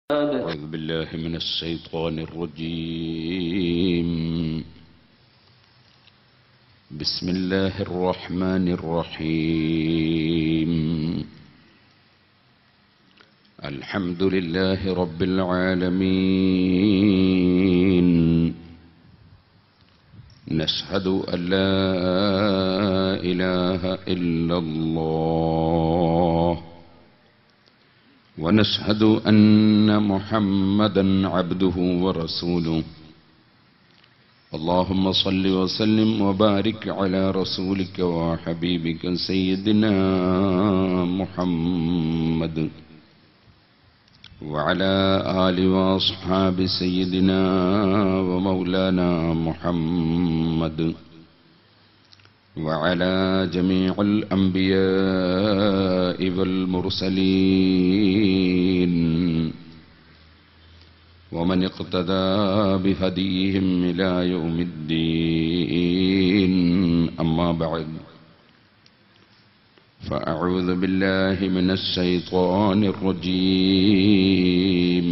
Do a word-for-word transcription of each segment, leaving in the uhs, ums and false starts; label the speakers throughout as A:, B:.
A: أعوذ بالله من الشيطان الرجيم. بسم الله الرحمن الرحيم. الحمد لله رب العالمين. نشهد أن لا إله إلا الله ونشهد أن محمدًا عبده ورسوله. اللهم صل وسلم وبارك على رسولك وحبيبك سيدنا محمد وعلى آل وأصحاب سيدنا ومولانا محمد وعلى جميع الأنبياء والمرسلين ومن اقتدى بهديهم إلى يوم الدين. أما بعد، فأعوذ بالله من الشيطان الرجيم.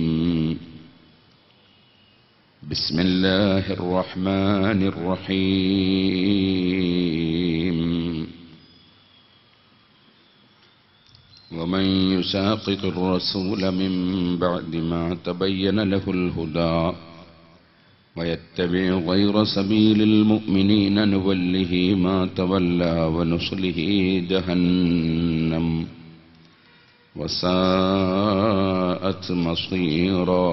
A: بسم الله الرحمن الرحيم. ومن يشاقق الرسول من بعد ما تبين له الهدى ويتبع غير سبيل المؤمنين نوله ما تولى ونصله جهنم وساءت مصيرا.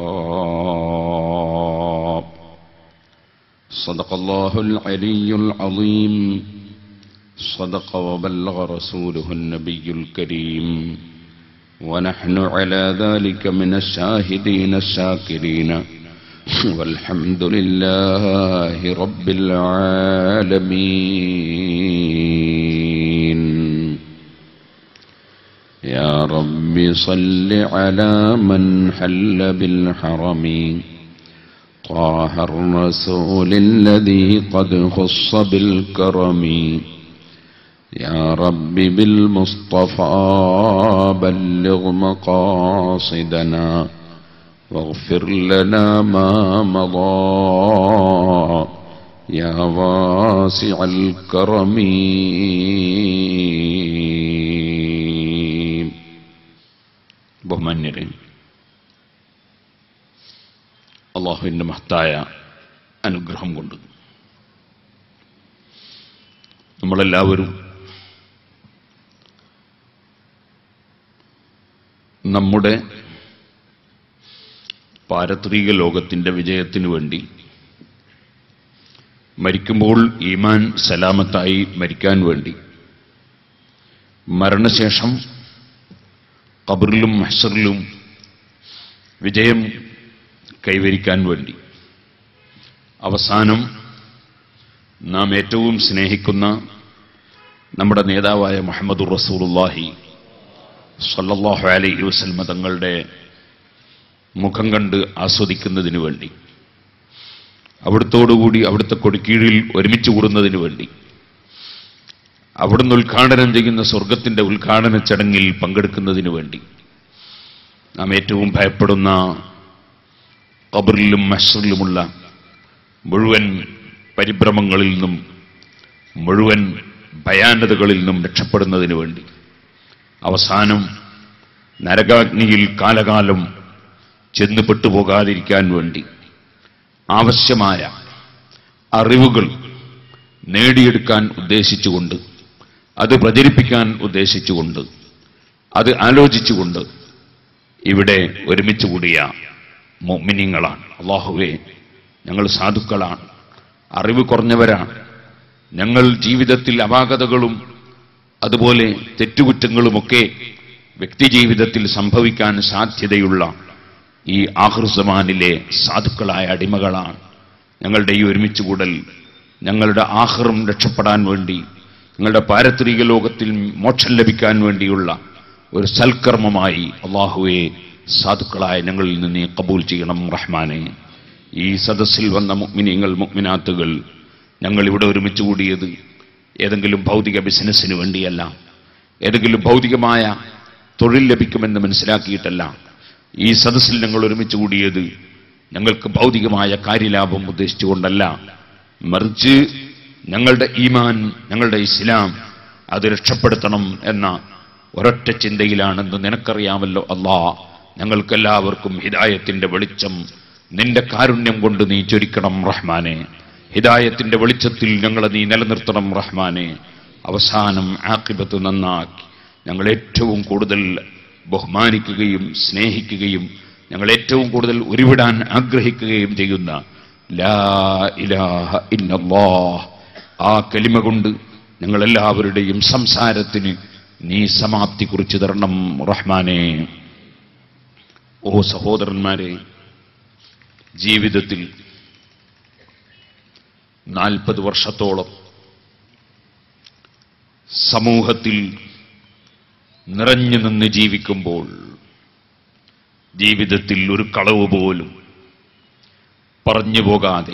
A: صدق الله العلي العظيم. صدق وبلغ رسوله النبي الكريم، ونحن على ذلك من الشاهدين الشاكرين، والحمد لله رب العالمين. يا رب صل على من حل بالحرم طه الرسول الذي قد خص بالكرم. يا رب بالمصطفى بلغ مقاصدنا واغفر لنا ما مضى يا واسع الكرم. ബഹുമാന്യരെ, അല്ലാഹുവിന്റെ മഹത്തായ അനുഗ്രഹം കൊണ്ട് നമ്മളെല്ലാവരും നമ്മുടെ പാരത്രിക ലോകത്തിന്റെ വിജയത്തിനു വേണ്ടി മരിക്കുമ്പോൾ ഈമാൻ സലാമത്തായി മരിക്കാൻ വേണ്ടി, മരണശേഷം ഖബറിലും മഹ്ശറിലും വിജയം കൈവരിക്കാൻ വേണ്ടി, അവസാനം നാം ഏറ്റവും സ്നേഹിക്കുന്ന നമ്മുടെ നേതാവായ മുഹമ്മദുർ റസൂലുള്ളാഹി സ്വല്ലല്ലാഹു അലൈഹി വസല്ലം തങ്ങളുടെ മുഖം കണ്ട് ആസ്വദിക്കുന്നതിന് വേണ്ടി, അവിടുത്തോടുകൂടി അവിടുത്തെ കൊടിക്കീഴിൽ ഒരുമിച്ച് കൂടുന്നതിന് വേണ്ടി, അവിടുന്ന് ഉദ്ഘാടനം ചെയ്യുന്ന സ്വർഗത്തിന്റെ ഉദ്ഘാടന ചടങ്ങിൽ പങ്കെടുക്കുന്നതിന് വേണ്ടി, നാം ഏറ്റവും ഭയപ്പെടുന്ന ഖബറിലും മഹ്ശറിലുമുള്ള മുഴുവൻ പരിഭ്രമങ്ങളിൽ നിന്നും മുഴുവൻ ഭയാനതകളിൽ നിന്നും രക്ഷപ്പെടുന്നതിന് വേണ്ടി, അവസാനം നരകാഗ്നിയിൽ കാലകാലം ചെന്ന് പെട്ടുപോകാതിരിക്കാൻ വേണ്ടി ആവശ്യമായ അറിവുകൾ നേടിയെടുക്കാൻ ഉദ്ദേശിച്ചുകൊണ്ട്, അത് പ്രചരിപ്പിക്കാൻ ഉദ്ദേശിച്ചുകൊണ്ട്, അത് ആലോചിച്ചുകൊണ്ട് ഇവിടെ ഒരുമിച്ച് കൂടിയ മുഅ്മിനീങ്ങളാണ്. അല്ലാഹുവേ, ഞങ്ങൾ സാധുക്കളാണ്, അറിവ് കുറഞ്ഞവരാണ്. ഞങ്ങൾ ജീവിതത്തിൽ അപാകതകളും അതുപോലെ തെറ്റുകുറ്റങ്ങളുമൊക്കെ വ്യക്തിജീവിതത്തിൽ സംഭവിക്കാൻ സാധ്യതയുള്ള ഈ ആഖിർ സമാനിലെ സാധുക്കളായ അടിമകളാണ്. ഞങ്ങളുടെ ഈ ഒരുമിച്ച് കൂടൽ ഞങ്ങളുടെ ആഖിറും രക്ഷപ്പെടാൻ വേണ്ടി, ഞങ്ങളുടെ പാരത്രിക ലോകത്തിൽ മോക്ഷം ലഭിക്കാൻ വേണ്ടിയുള്ള ഒരു സൽക്കർമ്മമായി അല്ലാഹുവേ സാധുക്കളായ ഞങ്ങളിൽ നിന്ന് നീ ഖബൂൽ ചെയ്യണം റഹ്മാനെ. ഈ സദസ്സിൽ വന്ന മുഅ്മിനീങ്ങൾ മുഅ്മിനാത്തുകൾ, ഞങ്ങൾ ഇവിടെ ഒരുമിച്ച് കൂടിയത് ഏതെങ്കിലും ഭൗതിക ബിസിനസ്സിന് വേണ്ടിയല്ല, ഏതെങ്കിലും ഭൗതികമായ തൊഴിൽ ലഭിക്കുമെന്ന് മനസ്സിലാക്കിയിട്ടല്ല, ഈ സദസ്സിൽ ഞങ്ങൾ ഒരുമിച്ച് കൂടിയത് ഞങ്ങൾക്ക് ഭൗതികമായ കാര്യലാഭം ഉദ്ദേശിച്ചുകൊണ്ടല്ല, മറിച്ച് ഞങ്ങളുടെ ഈമാൻ, ഞങ്ങളുടെ ഇസ്ലാം അത് രക്ഷപ്പെടുത്തണം എന്ന ഒരൊറ്റ ചിന്തയിലാണെന്ന് നിനക്കറിയാമല്ലോ അല്ലാ. ഞങ്ങൾക്കെല്ലാവർക്കും ഹിദായത്തിന്റെ വെളിച്ചം നിന്റെ കാരുണ്യം കൊണ്ട് നീ ചൊരിക്കണം റഹ്മാനെ. ഹിദായത്തിന്റെ വെളിച്ചത്തിൽ ഞങ്ങളെ നീ നിലനിർത്തണം റഹ്മാനെ. അവസാനം ആഖിബത്ത് നന്നാക്കി ഞങ്ങൾ ഏറ്റവും കൂടുതൽ ബഹുമാനിക്കുകയും സ്നേഹിക്കുകയും ഞങ്ങൾ ഏറ്റവും കൂടുതൽ ഉരുവിടാൻ ആഗ്രഹിക്കുകയും ചെയ്യുന്ന ലാ ഇലാഹ ഇല്ലല്ലാഹ് ആ കലിമ കൊണ്ട് ഞങ്ങളെല്ലാവരുടെയും സംസാരത്തിന് നീ സമാപ്തി കുറിച്ച് തരണം റഹ്മാനെ. ഓ സഹോദരന്മാരെ, ജീവിതത്തിൽ നാൽപ്പത് വർഷത്തോളം സമൂഹത്തിൽ നിറഞ്ഞു നിന്ന് ജീവിക്കുമ്പോൾ ജീവിതത്തിൽ ഒരു കളവ് പോലും പറഞ്ഞു പോകാതെ,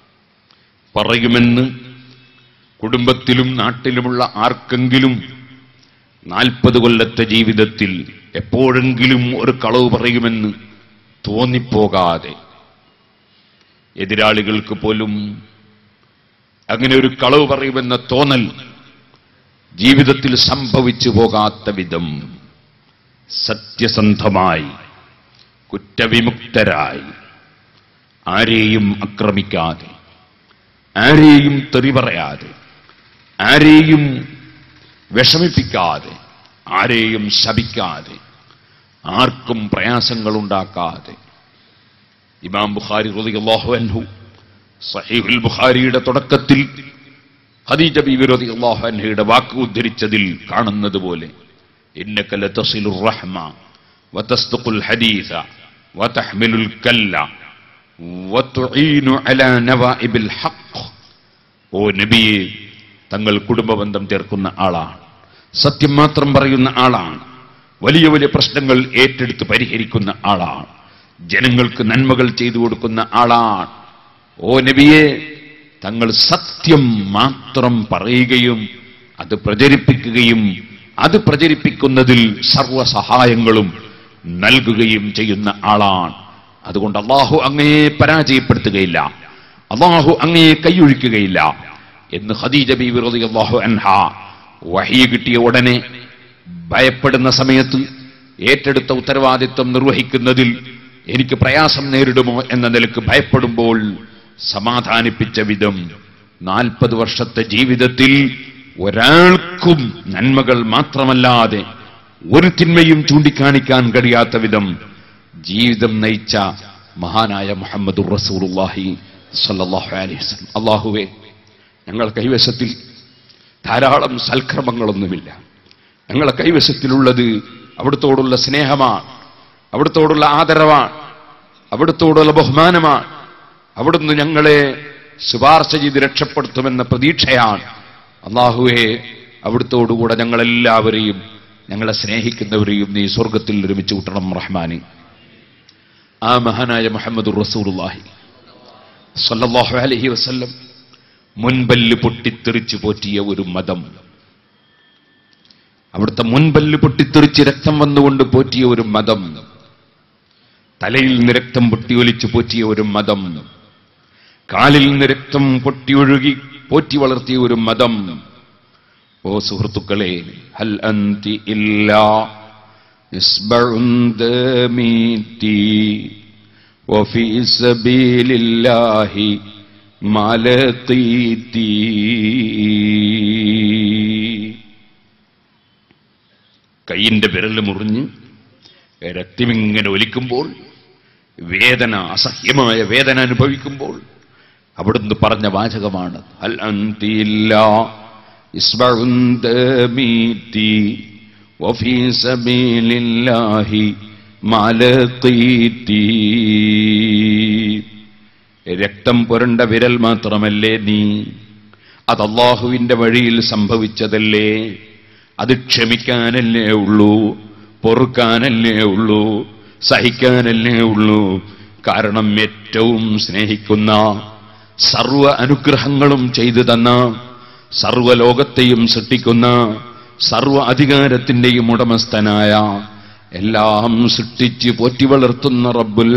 A: പറയുമെന്ന് കുടുംബത്തിലും നാട്ടിലുമുള്ള ആർക്കെങ്കിലും നാൽപ്പത് കൊല്ലത്തെ ജീവിതത്തിൽ എപ്പോഴെങ്കിലും ഒരു കളവ് പറയുമെന്ന് തോന്നിപ്പോകാതെ, എതിരാളികൾക്ക് പോലും അങ്ങനെ ഒരു കളവ് പറയുമെന്ന തോന്നൽ ജീവിതത്തിൽ സംഭവിച്ചു പോകാത്ത വിധം സത്യസന്ധമായി കുറ്റവിമുക്തരായി, ആരെയും ആക്രമിക്കാതെ, ആരെയും തെറി പറയാതെ, ആരെയും വിഷമിപ്പിക്കാതെ, ആരെയും ശപിക്കാതെ, ആർക്കും പ്രയാസങ്ങളുണ്ടാക്കാതെ, ഇമാം ബുഖാരി റളിയല്ലാഹു അൻഹു സഹീഹുൽ ബുഖാരിയുടെ തുടക്കത്തിൽ ഖദീജ ബീവി റളിയല്ലാഹു അൻഹയുടെ വാക്ക് ഉദ്ധരിച്ചതിൽ കാണുന്നത് പോലെ ഇന്നക ലതസിലുർ റഹ്മ വതസ്തഖുൽ ഹദീസ വതഹ്മിലുൽ കല്ല വതുഈനു അലാ നവാഇബിൽ ഹഖ്. ഓ നബിയെ, തങ്ങൾ കുടുംബബന്ധം ചേർക്കുന്ന ആളാണ്, സത്യം മാത്രം പറയുന്ന ആളാണ്, വലിയ വലിയ പ്രശ്നങ്ങൾ ഏറ്റെടുത്ത് പരിഹരിക്കുന്ന ആളാണ്, ജനങ്ങൾക്ക് നന്മകൾ ചെയ്തു കൊടുക്കുന്ന ആളാണ്. ഓ നബിയെ, തങ്ങൾ സത്യം മാത്രം പറയുകയും അത് പ്രചരിപ്പിക്കുകയും അത് പ്രചരിപ്പിക്കുന്നതിൽ സർവ്വ സഹായങ്ങളും നൽകുകയും ചെയ്യുന്ന ആളാണ്. അതുകൊണ്ട് അല്ലാഹു അങ്ങയെ പരാജയപ്പെടുത്തുകയില്ല, അല്ലാഹു അങ്ങയെ കൈയൊഴിക്കുകയില്ല എന്ന് ഖദീജ ബീവി റളിയല്ലാഹു അൻഹാ വഹീ കിട്ടിയ ഉടനെ ഭയപ്പെടുന്ന സമയത്ത് ഏറ്റെടുത്ത ഉത്തരവാദിത്വം നിർവഹിക്കുന്നതിൽ എനിക്ക് പ്രയാസം നേരിടുമോ എന്ന നിലക്ക് ഭയപ്പെടുമ്പോൾ സമാധാനിപ്പിച്ച വിധം നാൽപ്പത് വർഷത്തെ ജീവിതത്തിൽ ഒരാൾക്കും നന്മകൾ മാത്രമല്ലാതെ ഒരു തിന്മയും ചൂണ്ടിക്കാണിക്കാൻ കഴിയാത്ത വിധം ജീവിതം നയിച്ച മഹാനായ മുഹമ്മദുർ റസൂലുള്ളാഹി സ്വല്ലല്ലാഹു അലൈഹി വസല്ലം. അല്ലാഹുവേ, ഞങ്ങളുടെ കൈവശത്തിൽ ധാരാളം സൽക്രമങ്ങളൊന്നുമില്ല. ഞങ്ങളുടെ കൈവശത്തിലുള്ളത് അവിടുത്തോടുള്ള സ്നേഹമാണ്, അവിടുത്തോടുള്ള ആദരവാണ്, അവിടുത്തോടുള്ള ബഹുമാനമാണ്. അവിടുന്ന് ഞങ്ങളെ ശുപാർശ ചെയ്ത് രക്ഷപ്പെടുത്തുമെന്ന പ്രതീക്ഷയാണ്. അല്ലാഹുവേ, അവിടുത്തോടുകൂടെ ഞങ്ങളെല്ലാവരെയും ഞങ്ങളെ സ്നേഹിക്കുന്നവരെയും നീ സ്വർഗത്തിൽ ഒരുമിച്ച് കൂട്ടണം റഹ്മാനെ. ആ മഹാനായ മുഹമ്മദുർ റസൂലുള്ളാഹി സ്വല്ലല്ലാഹു അലൈഹി വസല്ലം മുൻപല്ല് പൊട്ടിത്തെറിച്ച് പോറ്റിയ ഒരു മതം, അവിടുത്തെ മുൻപല്ല് പൊട്ടിത്തെറിച്ച് രക്തം വന്നുകൊണ്ട് പോറ്റിയ ഒരു മതം, തലയിൽ നിന്ന് രക്തം പൊട്ടിയൊലിച്ച് പോറ്റിയ ഒരു മതം, കാലിൽ നിന്ന് രക്തം പൊട്ടിയൊഴുകി പോറ്റി വളർത്തിയ ഒരു മതം. ഓ സുഹൃത്തുക്കളെ, ഹൽ അന്തി ഇല്ലാ ഇസ്ബഉൻ ദമീതി വഫീ സബീലില്ലാഹി മലഖീതി. കൈയിന്റെ വിരൽ മുറിഞ്ഞ് രക്തമിങ്ങനെ ഒലിക്കുമ്പോൾ, വേദന, അസഹ്യമായ വേദന അനുഭവിക്കുമ്പോൾ അവിടുന്ന് പറഞ്ഞ വാചകമാണ് ഹൽ അന്തി ഇല്ലാ ഇസ്ബഉൻ ദമീതി വഫീ സബീലില്ലാഹി മലഖീതി. രക്തം പുരണ്ട വിരൽ മാത്രമല്ലേ നീ, അത് അല്ലാഹുവിന്റെ വഴിയിൽ സംഭവിച്ചതല്ലേ, അത് ക്ഷമിക്കാനല്ലേ ഉള്ളൂ, പൊറുക്കാനല്ലേ ഉള്ളൂ, സഹിക്കാനല്ലേ ഉള്ളൂ. കാരണം ഏറ്റവും സ്നേഹിക്കുന്ന, സർവ അനുഗ്രഹങ്ങളും ചെയ്തു തന്ന, സർവലോകത്തെയും സൃഷ്ടിക്കുന്ന, സർവ അധികാരത്തിന്റെയും ഉടമസ്ഥനായ എല്ലാം സൃഷ്ടിച്ച് പോറ്റി വളർത്തുന്ന റബ്ബുൽ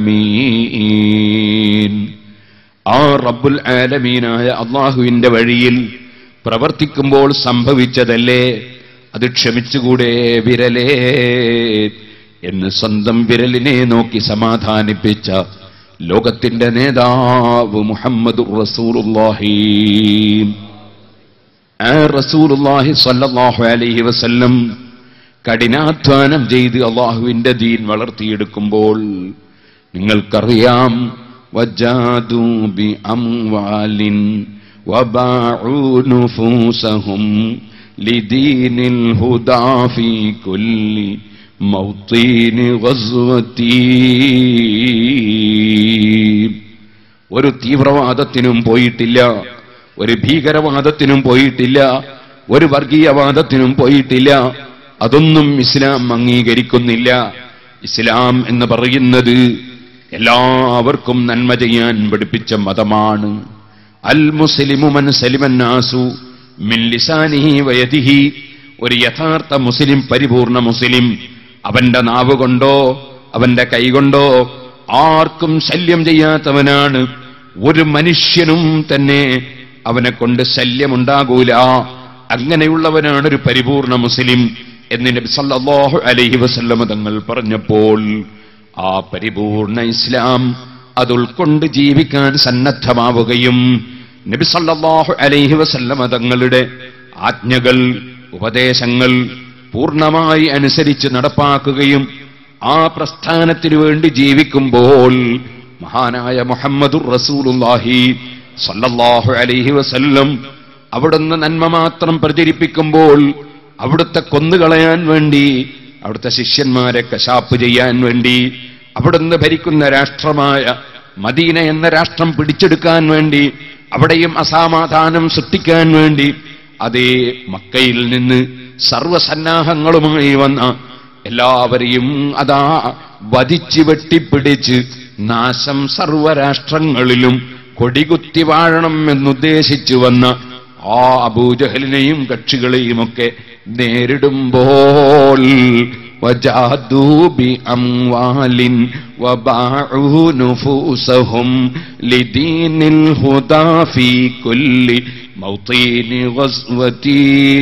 A: ആലമീൻ. ആ റബ്ബുൽ ആലമീനായ അല്ലാഹുവിന്റെ വഴിയിൽ പ്രവർത്തിക്കുമ്പോൾ സംഭവിച്ചതല്ലേ, അത് ക്ഷമിച്ചുകൂടെ വിരലേ എന്ന് സ്വന്തം വിരലിനെ നോക്കി സമാധാനിപ്പിച്ച ലോകത്തിന്റെ നേതാവ് മുഹമ്മദുർ റസൂലുള്ളാഹി. ആ റസൂലുള്ളാഹി സ്വല്ലല്ലാഹു അലൈഹി വസല്ലം കഠിനാധ്വാനം ചെയ്ത് അല്ലാഹുവിന്റെ ദീൻ വളർത്തിയെടുക്കുമ്പോൾ നിങ്ങൾക്കറിയാം, വജാദു ബി അംവാലിൻ വബാഉ നുഫൂസഹും ലിദീനിൽ ഹുദാ ഫീ കുല്ലി മൗതീനി ഗസ്വതി. ഒരു തീവ്രവാദത്തിനും പോയിട്ടില്ല, ഒരു ഭീകരവാദത്തിനും പോയിട്ടില്ല, ഒരു വർഗീയവാദത്തിനും പോയിട്ടില്ല. അതൊന്നും ഇസ്ലാം അംഗീകരിക്കുന്നില്ല. ഇസ്ലാം എന്ന് പറയുന്നത് എല്ലാവർക്കും നന്മ ചെയ്യാൻ പഠിപ്പിച്ച മതമാണ്. അൽ മുസ്ലിമു മൻ സലിമൻ നാസു മിൻ ലിസാനിഹി വയദിഹി. ഒരു യഥാർത്ഥ മുസ്ലിം, പരിപൂർണ മുസ്ലിം, അവന്റെ നാവ് കൊണ്ടോ അവന്റെ കൈകൊണ്ടോ ആർക്കും ശല്യം ചെയ്യാത്തവനാണ്. ഒരു മനുഷ്യനും തന്നെ അവനെ കൊണ്ട് ശല്യമുണ്ടാകൂല. അങ്ങനെയുള്ളവനാണ് ഒരു പരിപൂർണ മുസ്ലിം എന്ന് നബി സല്ലല്ലാഹു അലൈഹി വസല്ലം തങ്ങൾ പറഞ്ഞപ്പോൾ ആ പരിപൂർണ ഇസ്ലാം അത് ഉൾക്കൊണ്ട് ജീവിക്കാൻ സന്നദ്ധമാവുകയും നബി സല്ലല്ലാഹു അലൈഹി വസല്ലം തങ്ങളുടെ ആജ്ഞകൾ, ഉപദേശങ്ങൾ പൂർണ്ണമായി അനുസരിച്ച് നടപ്പാക്കുകയും ആ പ്രസ്ഥാനത്തിനു വേണ്ടി ജീവിക്കുമ്പോൾ മഹാനായ മുഹമ്മദുർ റസൂലുള്ളാഹി സല്ലല്ലാഹു അലൈഹി വസല്ലം അവിടുന്ന് നന്മ മാത്രം പ്രചരിപ്പിക്കുമ്പോൾ അവിടുത്തെ കൊന്നുകളയാൻ വേണ്ടി, അവിടുത്തെ ശിഷ്യന്മാരെ കശാപ്പ് ചെയ്യാൻ വേണ്ടി, അവിടുന്ന് ഭരിക്കുന്ന രാഷ്ട്രമായ മദീന എന്ന രാഷ്ട്രം പിടിച്ചെടുക്കാൻ വേണ്ടി, അവിടെയും അസമാധാനം സൃഷ്ടിക്കാൻ വേണ്ടി അതേ മക്കയിൽ നിന്ന് സർവസന്നാഹങ്ങളുമായി വന്ന എല്ലാവരെയും അതാ വധിച്ച് വെട്ടിപ്പിടിച്ച് നാശം സർവരാഷ്ട്രങ്ങളിലും കൊടികുത്തി വാഴണം എന്നുദ്ദേശിച്ചു വന്ന ആ അബൂജഹലിനെയും കക്ഷികളെയുമൊക്കെ നേരിടുമ്പോൾ വജാദൂ ബി അംവാലിൻ വബാഉ നുഫൂസഹും ലിദീനിൽ ഹുദാ ഫീ കുല്ലി മൗതീനി ഗസ്വതി.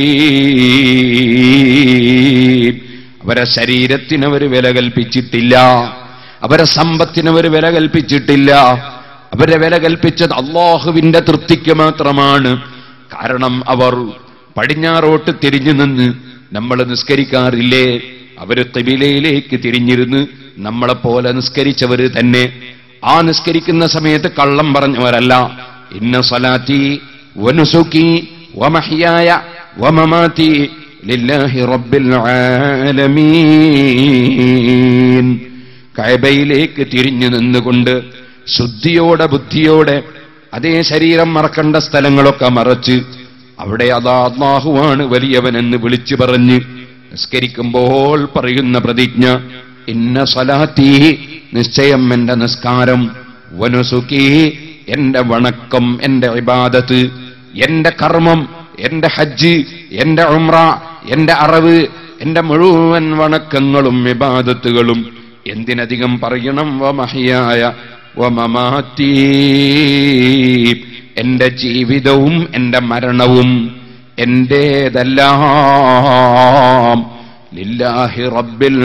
A: അവരെ ശരീരത്തിനവർ വില കൽപ്പിച്ചിട്ടില്ല, അവരെ സമ്പത്തിനവർ വില കൽപ്പിച്ചിട്ടില്ല. അവരെ വില കൽപ്പിച്ചത് അല്ലാഹുവിന്റെ തൃപ്തിക്ക് മാത്രമാണ്. കാരണം അവർ പടിഞ്ഞാറോട്ട് തിരിഞ്ഞു നിന്ന് നമ്മൾ നിസ്കരിക്കാറില്ലേ, അവര് ഖിബിലയിലേക്ക് തിരിഞ്ഞിരുന്ന് നമ്മളെപ്പോലെ നിസ്കരിച്ചവര് തന്നെ. ആ നിസ്കരിക്കുന്ന സമയത്ത് കള്ളം പറഞ്ഞവരല്ല. ഇന്ന സ്വലാത്തി വനുസുക്കി വമഹ്യായ വമമാതി ലില്ലാഹി റബ്ബിൽ ആലമീൻ. കഅബയിലേക്ക് തിരിഞ്ഞു നിന്നുകൊണ്ട് ശുദ്ധിയോടെ, ബുദ്ധിയോടെ, അതേ ശരീരം മറക്കേണ്ട സ്ഥലങ്ങളൊക്കെ മറച്ച് അവിടെ അതാ അല്ലാഹുവാണ് വലിയവനെന്ന് വിളിച്ചു പറഞ്ഞ് നിസ്കരിക്കുമ്പോൾ പറയുന്ന പ്രതിജ്ഞ, ഇന്ന സ്വലാത്തി, നിശ്ചയം എന്റെ നിസ്കാരം, വനുസുക്കി, എന്റെ വണക്കം, എന്റെ ഇബാദത്ത്, എന്റെ കർമ്മം, എന്റെ ഹജ്ജ്, എന്റെ ഉംറ, എന്റെ അറവ്, എന്റെ മുഴുവൻ വണക്കങ്ങളും ഇബാദത്തുകളും, എന്തിനധികം പറയണം, വമഹ്യായ വമമാതി, എന്റെ ജീവിതവും എന്റെ മരണവും എന്റേതെല്ലാം ലില്ലാഹി റബ്ബിൽ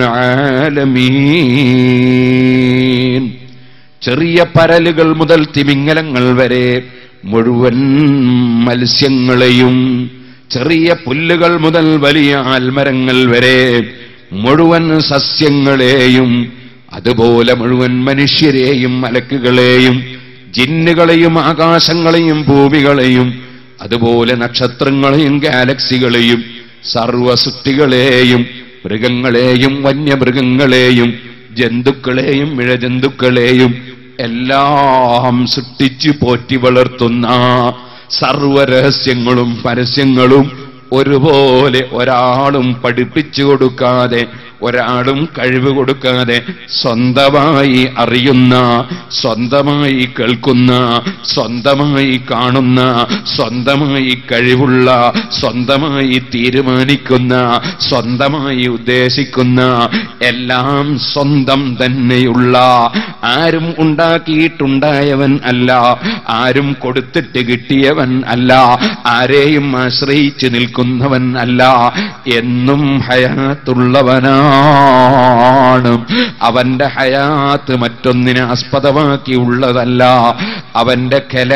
A: ആലമീൻ. ചെറിയ പരലുകൾ മുതൽ തിമിംഗലങ്ങൾ വരെ മുഴുവൻ മത്സ്യങ്ങളെയും, ചെറിയ പുല്ലുകൾ മുതൽ വലിയ ആൽമരങ്ങൾ വരെ മുഴുവൻ സസ്യങ്ങളെയും, അതുപോലെ മുഴുവൻ മനുഷ്യരെയും മലക്കുകളെയും ജിന്നുകളെയും ആകാശങ്ങളെയും ഭൂമികളെയും അതുപോലെ നക്ഷത്രങ്ങളെയും ഗാലക്സികളെയും സർവസൃഷ്ടികളെയും മൃഗങ്ങളെയും വന്യമൃഗങ്ങളെയും ജന്തുക്കളെയും ഇഴജന്തുക്കളെയും എല്ലാം സൃഷ്ടിച്ചു പോറ്റി വളർത്തുന്ന സർവരഹസ്യങ്ങളും പരസ്യങ്ങളും ഒരുപോലെ ഒരാളും പഠിപ്പിച്ചു കൊടുക്കാതെ ഒരാളും കഴിവ് കൊടുക്കാതെ സ്വന്തമായി അറിയുന്ന, സ്വന്തമായി കേൾക്കുന്ന, സ്വന്തമായി കാണുന്ന, സ്വന്തമായി കഴിവുള്ള, സ്വന്തമായി തീരുമാനിക്കുന്ന, സ്വന്തമായി ഉദ്ദേശിക്കുന്ന, എല്ലാം സ്വന്തം തന്നെയുള്ള, ആരും ഉണ്ടാക്കിയിട്ടുണ്ടായവൻ അല്ല, ആരും കൊടുത്തിട്ട് കിട്ടിയവൻ അല്ല, ആരെയും ആശ്രയിച്ച് നിൽക്കുന്നവൻ അല്ല, എന്നും ഹയാത്തുള്ളവനാണ്. അവന്റെ ഹയാത്ത് മറ്റൊന്നിനെ ആസ്പദമാക്കിയുള്ളതല്ല. അവന്റെ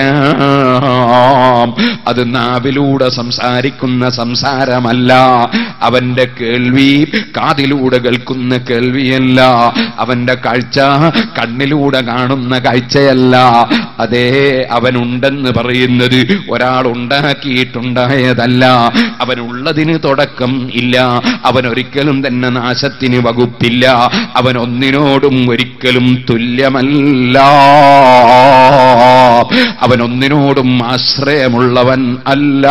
A: കലാം അത് നാവിലൂടെ സംസാരിക്കുന്ന സംസാരമല്ല. അവന്റെ കേൾവി കാതിലൂടെ കേൾക്കുന്ന കേൾവിയല്ല. അവന്റെ കാഴ്ച കണ്ണിലൂടെ കാണുന്ന കാഴ്ചയല്ല. അതേ, അവനുണ്ടെന്ന് പറയുന്നത് ഒരാൾ ഉണ്ടാക്കിയിട്ടുണ്ടായതല്ല. അവനുള്ളതിന് തുടക്കം ഇല്ല. അവനൊരിക്കലും തന്നെ നാശത്തിന് വകുപ്പില്ല. അവൻ ഒന്നിനോടും ഒരിക്കലും തുല്യമല്ല. അവൻ ഒന്നിനോടും ആശ്രയമുള്ളവൻ അല്ല.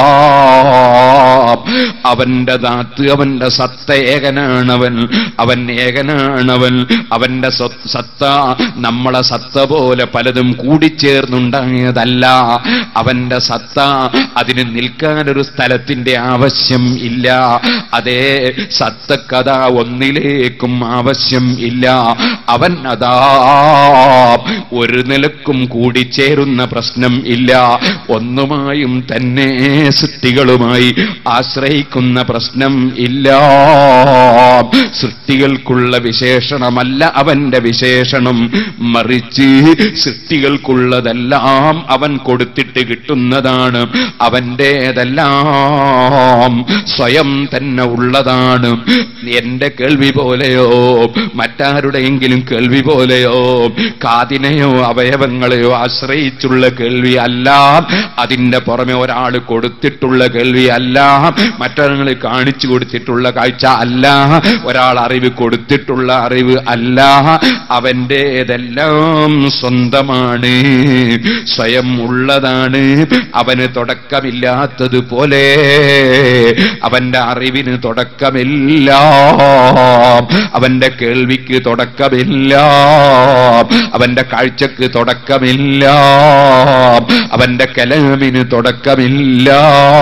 A: അവന്റെ ദാത്ത്, അവന്റെ സത്ത ഏകനാണവൻ. അവൻ ഏകനാണവൻ. അവന്റെ സത്ത നമ്മളെ സത്ത പോലെ പലതും കൂടിച്ചേർന്നുണ്ടായതല്ല. അവന്റെ സത്ത അതിന് നിൽക്കാനൊരു സ്ഥലത്തിന്റെ ആവശ്യം ഇല്ല. അതേ, സത്തക്കഥ ഒന്നിലേക്കും ആവശ്യം ഇല്ല. അവൻ അതാ ഒരു നിലക്കും കൂടിച്ചേരുന്ന പ്രശ്നം ഇല്ല. ഒന്നുമായും തന്നെ സൃഷ്ടികളുമായി ആശ്രയിക്കുന്ന പ്രശ്നം ഇല്ല. സൃഷ്ടികൾക്കുള്ള വിശേഷണമല്ല അവന്റെ വിശേഷണം, മറിച്ച് സൃഷ്ടികൾക്കുള്ളതെല്ലാം അവൻ കൊടുത്തിട്ട് കിട്ടുന്നതാണ്. അവന്റേതെല്ലാം സ്വയം തന്നെ ഉള്ളതാണ്. എന്റെ കേൾവി പോലെയോ മറ്റാരുടെയെങ്കിലും കേൾവി പോലെയോ കാതിനെയോ അവയവങ്ങളെയോ ആശ്രയിച്ചുള്ള കേൾവി അല്ല. അതിന്റെ പുറമെ ഒരാൾ കൊടുത്തിട്ടുള്ള കേൾവി അല്ല. മറ്റൊരാൾ കാണിച്ചു കൊടുത്തിട്ടുള്ള കാഴ്ച അല്ല. ഒരാൾ അറിവ് കൊടുത്തിട്ടുള്ള അറിവ് അല്ല. അവന്റേതെല്ലാം സ്വന്തമാണ്, സ്വയം ഉള്ളതാണ്. അവന് തുടക്കമില്ലാത്തതുപോലെ അവന്റെ അറിവിന് തുടക്കമില്ല. അവന്റെ കേൾവിക്ക് തുടക്കമില്ല. അവന്റെ കാഴ്ചക്ക് തുടക്കമില്ല. അവന്റെ കലാമിന് തുടക്കമില്ല.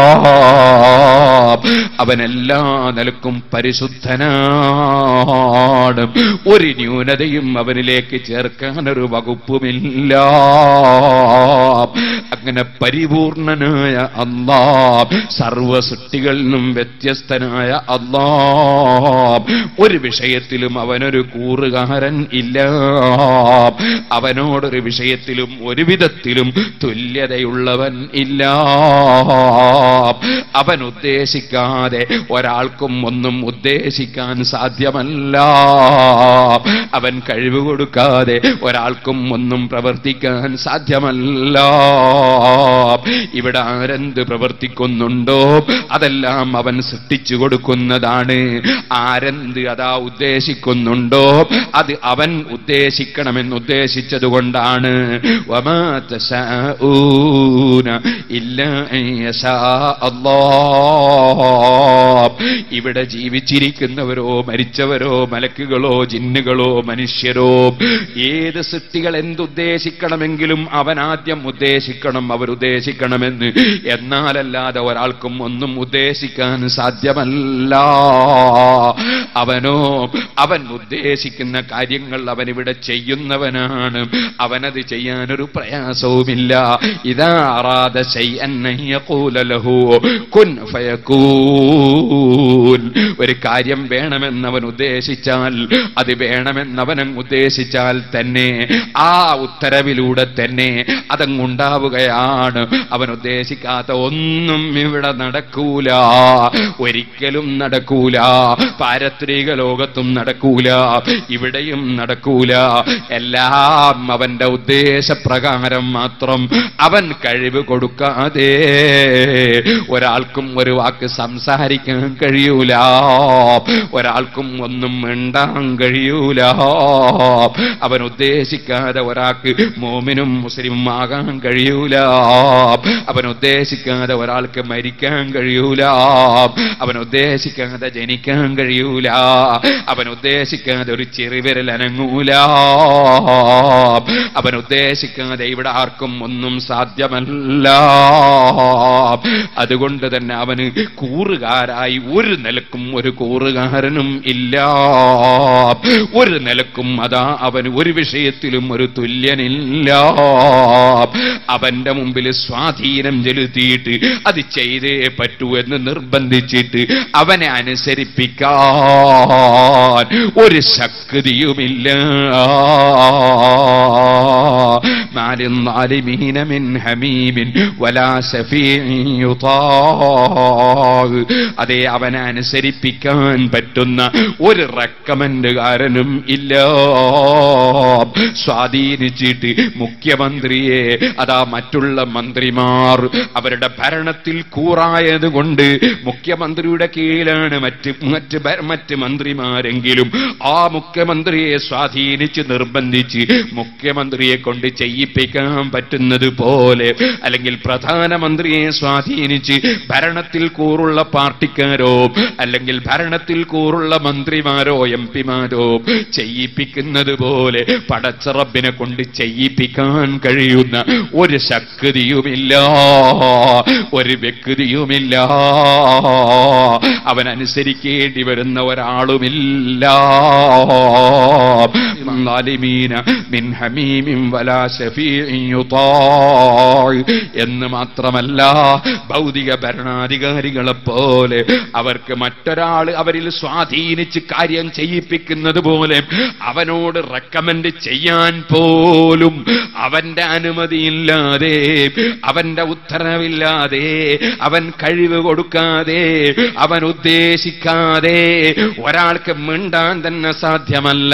A: അവനെല്ലാ നിലക്കും പരിശുദ്ധനാണ്. ഒരു ന്യൂനതയും അവനിലേക്ക് ചേർക്കാനൊരു വകുപ്പുമില്ല. അങ്ങനെ പരിപൂർണനായ അല്ലാഹ്, സർവ സൃഷ്ടികളിൽ നിന്നും വ്യത്യസ്തനായ അല്ലാഹ്, ഒരു വിഷയത്തിലും അവനൊരു കൂറുകാരൻ ഇല്ല. അവനോടൊരു വിഷയത്തിലും ഒരു വിധത്തിലും തുല്യതയുള്ളവൻ ഇല്ല. അവൻ ഉദ്ദേശിക്കാതെ ഒരാൾക്കും ഒന്നും ഉദ്ദേശിക്കാൻ സാധ്യമല്ല. അവൻ കഴിവ് കൊടുക്കാതെ ഒരാൾക്കും ഒന്നും പ്രവർത്തിക്കാൻ സാധ്യമല്ല. ഇവിടെ ആരെന്ത് പ്രവർത്തിക്കുന്നുണ്ടോ അതെല്ലാം അവൻ സൃഷ്ടിച്ചു കൊടുക്കുന്നതാണ്. ആരെന്ത് അതാ ഉദ്ദേശിക്കുന്നുണ്ടോ അത് അവൻ ഉദ്ദേശിക്കണമെന്ന് ഉദ്ദേശിച്ചതുകൊണ്ടാണ്. വമാ തശാഊന ഇല്ലാ അൻ യശാ അല്ലാഹ്. ഇവിടെ ജീവിച്ചിരിക്കുന്നവരോ മരിച്ചവരോ മലക്കുകളോ ജിന്നുകളോ മനുഷ്യരോ ഏത് സൃഷ്ടികൾ എന്തുദ്ദേശിക്കണമെങ്കിലും അവൻ ആദ്യം ഉദ്ദേശിക്കണം, അവരുദ്ദേശിക്കണമെന്ന്. എന്നാലല്ലാതെ ഒരാൾക്കും ഒന്നും ഉദ്ദേശിക്കാൻ സാധ്യമല്ല. അവനോ അവൻ ഉദ്ദേശിക്കുന്ന കാര്യങ്ങൾ അവനിവിടെ ചെയ്യുന്നവനാണ്. അവനത് ചെയ്യാനൊരു പ്രയാസവുമില്ല. ഇദാ അറാദ ശൈഅൻ അൻ യഖൂല ലഹു കുൻ ഫയകൂൻ. ഒരു കാര്യം വേണമെന്നവൻ ഉദ്ദേശിച്ചാൽ, അത് വേണമെന്നവൻ ഉദ്ദേശിച്ചാൽ തന്നെ ആ ഉത്തരവിലൂടെ തന്നെ അതങ്ങുണ്ടാവുകയാണ്. അവൻ ഉദ്ദേശിക്കാത്ത ഒന്നും ഇവിടെ നടക്കൂല, ഒരിക്കലും നടക്കൂല. പാരത്രിക ലോകത്തും നടക്കൂല, ഇവിടെയും നടക്കൂല. എല്ലാം അവന്റെ ഉദ്ദേശപ്രകാരം മാത്രം. അവൻ കഴിവ് കൊടുക്കാതെ ഒരാൾക്കും ഒരു വാക്ക് ഒരാൾക്ക് സംസാരിക്കാൻ കഴിയൂല, ഒരാൾക്കും ഒന്നും മിണ്ടാൻ കഴിയൂല. അവൻ ഉദ്ദേശിക്കാതെ ഒരാൾക്ക് മോമിനും മുസ്ലിമും ആകാൻ കഴിയൂല. അവൻ ഉദ്ദേശിക്കാതെ ഒരാൾക്ക് മരിക്കാൻ കഴിയൂല. അവൻ ഉദ്ദേശിക്കാതെ ജനിക്കാൻ കഴിയൂല. അവൻ ഉദ്ദേശിക്കാതെ ഒരു ചെറുവിരൽ അനങ്ങൂല. അവൻ ഉദ്ദേശിക്കാതെ ഇവിടെ ആർക്കും ഒന്നും സാധ്യമല്ല. അതുകൊണ്ട് തന്നെ അവന് കൂറുകാരായി ഒരു നിലക്കും ഒരു കൂറുകാരനും ഇല്ല. ഒരു നിലക്കും അതാ അവന് ഒരു വിഷയത്തിലും ഒരു തുല്യനില്ല. അവന്റെ മുമ്പിൽ സ്വാധീനം ചെലുത്തിയിട്ട് അത് ചെയ്തേ പറ്റൂ എന്ന് നിർബന്ധിച്ചിട്ട് അവനെ അനുസരിപ്പിക്കാൻ ഒരു ശക്തിയുമില്ല. മാലിൻ മിൻ ഹമീമിൻ വലാ ശഫീഇൻ യുതാഅ്. അതേ, അവനെ അനുസരിപ്പിക്കാൻ പറ്റുന്ന ഒരു റെക്കമെൻഡുകാരനും ഇല്ല. സ്വാധീനിച്ചിട്ട് മുഖ്യമന്ത്രിയെ അതാ മറ്റുള്ള മന്ത്രിമാർ അവരുടെ ഭരണത്തിൽ കൂറായത് കൊണ്ട് മുഖ്യമന്ത്രിയുടെ കീഴിലാണ് മറ്റ് മറ്റ് മറ്റ് മന്ത്രിമാരെങ്കിലും ആ മുഖ്യമന്ത്രിയെ സ്വാധീനിച്ച് നിർബന്ധിച്ച് മുഖ്യമന്ത്രിയെ കൊണ്ട് ചെയ്യിപ്പിക്കാൻ പറ്റുന്നത് പോലെ, അല്ലെങ്കിൽ പ്രധാനമന്ത്രിയെ സ്വാധീനിച്ച് ഭരണത്തിൽ കൂറുള്ള പാർട്ടിക്കാരോ അല്ലെങ്കിൽ ഭരണത്തിൽ കൂറുള്ള മന്ത്രിമാരോ എം പിമാരോ ചെയ്യിപ്പിക്കുന്നത് പോലെ പടച്ച റബ്ബിനെ കൊണ്ട് ചെയ്യിപ്പിക്കാൻ കഴിയുന്ന ഒരു ശക്തിയുമില്ല, ഒരു വ്യക്തിയുമില്ല. അവൻ അനുസരിക്കേണ്ടി വരുന്ന ഒരാളുമില്ല. മിൻ ഹമീമിൻ വലാ ശഫീഇൻ യുതാഅ് എന്ന് മാത്രമല്ല, ഭൗതിക ഭരണാധികാരികളെ പോലെ അവർക്ക് മറ്റൊരാൾ അവരിൽ സ്വാധീനിച്ച് കാര്യം ചെയ്യിപ്പിക്കുന്നത് പോലെ അവനോട് റെക്കമെൻഡ് ചെയ്യാൻ പോലും അവന്റെ അനുമതിയില്ലാതെ, അവന്റെ ഉത്തരവില്ലാതെ, അവൻ കഴിവ് കൊടുക്കാതെ, അവൻ ഉദ്ദേശിക്കാതെ ഒരാൾക്ക് മിണ്ടാൻ തന്നെ സാധ്യമല്ല.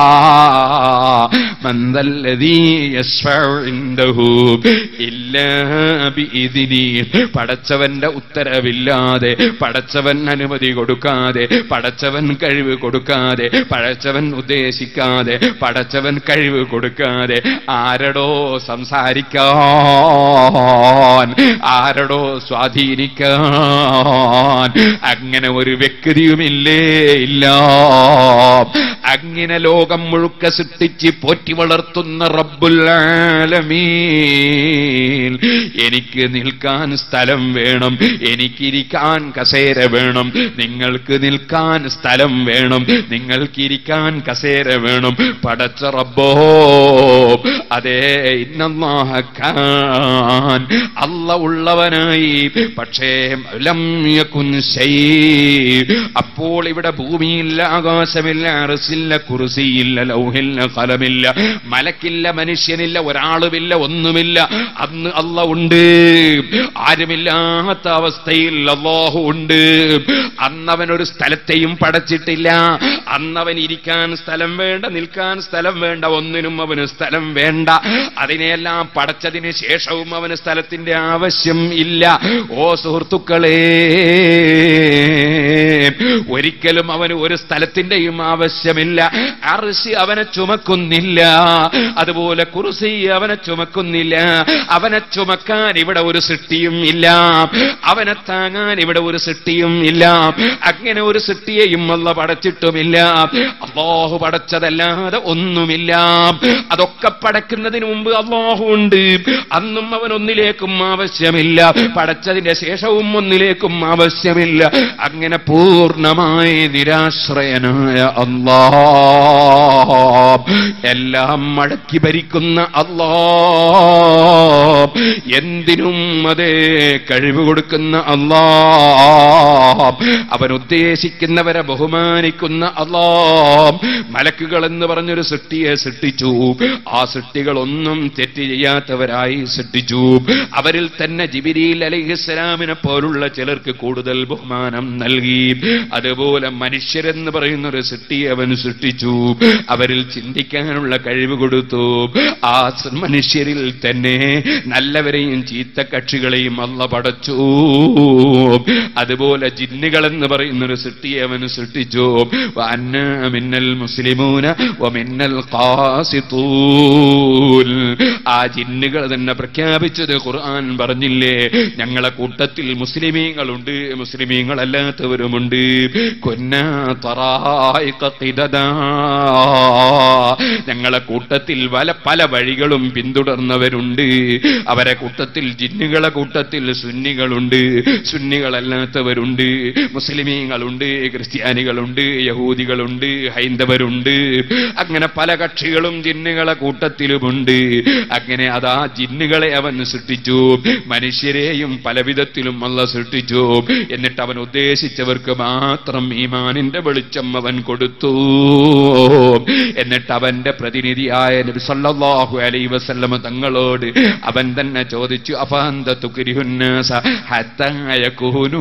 A: മന്ദല്ലദീ യശ്ഫഉ ഇൻദഹു ഇല്ലാ ബിഇദ്നി. പടച്ചവന്റെ ഉത്തരവില്ലാതെ, പടച്ചവൻ അനുമതി കൊടുക്കാതെ, പടച്ചവൻ കഴിവ് കൊടുക്കാതെ, പടച്ചവൻ ഉദ്ദേശിക്കാതെ, പടച്ചവൻ കഴിവ് കൊടുക്കാതെ ആരടോ സംസാരിക്കാൻ, ആരടോ സ്വാധീനിക്കാൻ അങ്ങനെ ഒരു വ്യക്തിയുമില്ലേ ഇല്ല. അങ്ങനെ ലോകം മുഴുക്ക സൃഷ്ടിച്ച് പോറ്റി വളർത്തുന്ന റബ്ബുൽ ആലമീൻ, എനിക്ക് നിൽക്കാൻ സ്ഥലം വേണം, എനിക്കിരിക്കാൻ കസേര വേണം, നിങ്ങൾക്ക് നിൽക്കാൻ സ്ഥലം വേണം, നിങ്ങൾക്കിരിക്കാൻ കസേര വേണം. പടച്ച റബ്ബോ, അതേ, ഇന്നല്ലാഹ കാൻ, അല്ല ഉള്ളവനായി, പക്ഷേ ലം യകുൻ ശൈ. അപ്പോൾ ഇവിടെ ഭൂമിയില്ല, ആകാശമില്ല, അർശില്ല, കുർസിയില്ല, ലൗഹില്ല, ഖലമില്ല, മലക്കില്ല, മനുഷ്യനില്ല, ഒരാളുമില്ല, ഒന്നുമില്ല. അന്ന് അല്ല ഉണ്ട്. ആരുമില്ലാത്ത അവസ്ഥയിൽ അല്ലാഹു ഉണ്ട്. അന്നവൻ ഒരു സ്ഥലത്തെയും പടച്ചിട്ടില്ല. അന്നവൻ ഇരിക്കാൻ സ്ഥലം വേണ്ട, നിൽക്കാൻ സ്ഥലം വേണ്ട, ഒന്നിനും അവന് സ്ഥലം വേണ്ട. അതിനെയെല്ലാം പടച്ചതിന് ശേഷവും അവന് സ്ഥലത്തിന്റെ ആവശ്യം ഇല്ല. ഓ സുഹൃത്തുക്കളെ, ഒരിക്കലും അവന് ഒരു സ്ഥലത്തിന്റെയും ആവശ്യമില്ല. അർശ് അവനെ ചുമക്കുന്നില്ല, അതുപോലെ കുർസി അവനെ ചുമക്കുന്നില്ല. അവനെ ചുമക്കാൻ ഇവിടെ ഒരു സൃഷ്ടിയും ഇല്ല, അവനെ താങ്ങാൻ ഇവിടെ ഒരു സൃഷ്ടിയും ഇല്ല. അങ്ങനെ ഒരു സൃഷ്ടിയെയും അല്ലാഹു പടച്ചിട്ടുമില്ല. അല്ലാഹു പടച്ചതല്ലാതെ ഒന്നുമില്ല. അതൊക്കെ പടക്കുന്നതിന് മുമ്പ് അല്ലാഹു ഉണ്ട്. അന്നും അവൻ ഒന്നിലേക്കും ആവശ്യമില്ല, പടച്ചതിന്റെ ശേഷവും ഒന്നിലേക്കും ആവശ്യമില്ല. അങ്ങനെ പൂർണ്ണമായി നിരാശ്രയനായ അല്ലാഹ്, എല്ലാം മടക്കി ഭരിക്കുന്ന അല്ലാഹ്, എന്തിനും അതേ കഴിവ് കൊടുക്കുന്ന അല്ലാഹ്, അവൻ ഉദ്ദേശിക്കുന്നവരെ ബഹുമാനിക്കുന്ന അല്ലാഹ്. മലക്കുകൾ എന്ന് പറഞ്ഞൊരു സൃഷ്ടിയെ സൃഷ്ടിച്ചു. ആ സൃഷ്ടികളൊന്നും തെറ്റ് ചെയ്യാത്തവരായി സൃഷ്ടിച്ചു. അവരിൽ തന്നെ ജിബ്രീൽ അലൈഹിസ്സലാമിനെ പോലുള്ള ചിലർക്ക് കൂടുതൽ ബഹുമാനം നൽകി. അതുപോലെ മനുഷ്യരെന്ന് പറയുന്ന ഒരു സൃഷ്ടിയെ അവൻ സൃഷ്ടിച്ചു, അവരിൽ ചിന്തിക്കാനുള്ള കഴിവ് കൊടുത്തു. ആ മനുഷ്യരിൽ തന്നെ നല്ലവരെയും ചീത്ത കക്ഷികളെയും അല്ലാഹു പടച്ചു. അതുപോലെ ജിന്നുകളെന്ന് പറയുന്നൊരു സൃഷ്ടിയെ അവൻ സൃഷ്ടിച്ചു. വഅന്നാ മിന്നൽ മുസ്ലിമൂന വമിന്നൽ ഖാസിതൂൻ. ആ ജിന്നുകൾ തന്നെ പ്രഖ്യാപിച്ചത് ഖുർആൻ പറഞ്ഞില്ലേ, ഞങ്ങളെ കൂട്ടത്തിൽ മുസ്ലിമീങ്ങളുണ്ട്, മുസ്ലിമീങ്ങളല്ലാത്തവരുമുണ്ട്. കുന്നാ തറായിഖ ഖിദദാ. ഞങ്ങളെ കൂട്ടത്തിൽ പല പല വഴികളും പിന്തുടർന്നവരുണ്ട്. അവരെ കൂട്ടത്തിൽ ജിന്നുകളെ കൂട്ടത്തിൽ സുന്നികളുണ്ട്, സുന്നികളല്ലാത്തവരുണ്ട്, മുസ്ലിമീങ്ങളുണ്ട്, ക്രിസ്ത്യാനികളുണ്ട്, യഹൂദികളുണ്ട്, ഹൈന്ദവരുണ്ട്. അങ്ങനെ പല കക്ഷികളും ജിന്നുകളെ കൂട്ടത്തിലുമുണ്ട്. അങ്ങനെ അതാ ജിന്നുകളെ അവൻ സൃഷ്ടിച്ചു, മനുഷ്യരെയും പലവിധത്തിലും അല്ലാഹു സൃഷ്ടിച്ചു. എന്നിട്ട് അവൻ ഉദ്ദേശിച്ചവർക്ക് മാത്രം ഈമാനിന്റെ വെളിച്ചം അവൻ കൊടുത്തു. എന്നിട്ട് അവന്റെ പ്രതിനിധിയായ നബി സല്ലല്ലാഹു അലൈഹി വസല്ലം തങ്ങളോട് അവൻ തന്നെ ചോദിച്ചു, അഫഅന്ത തുക്രിഹുന്നാസ ഹത്താ യകൂനൂ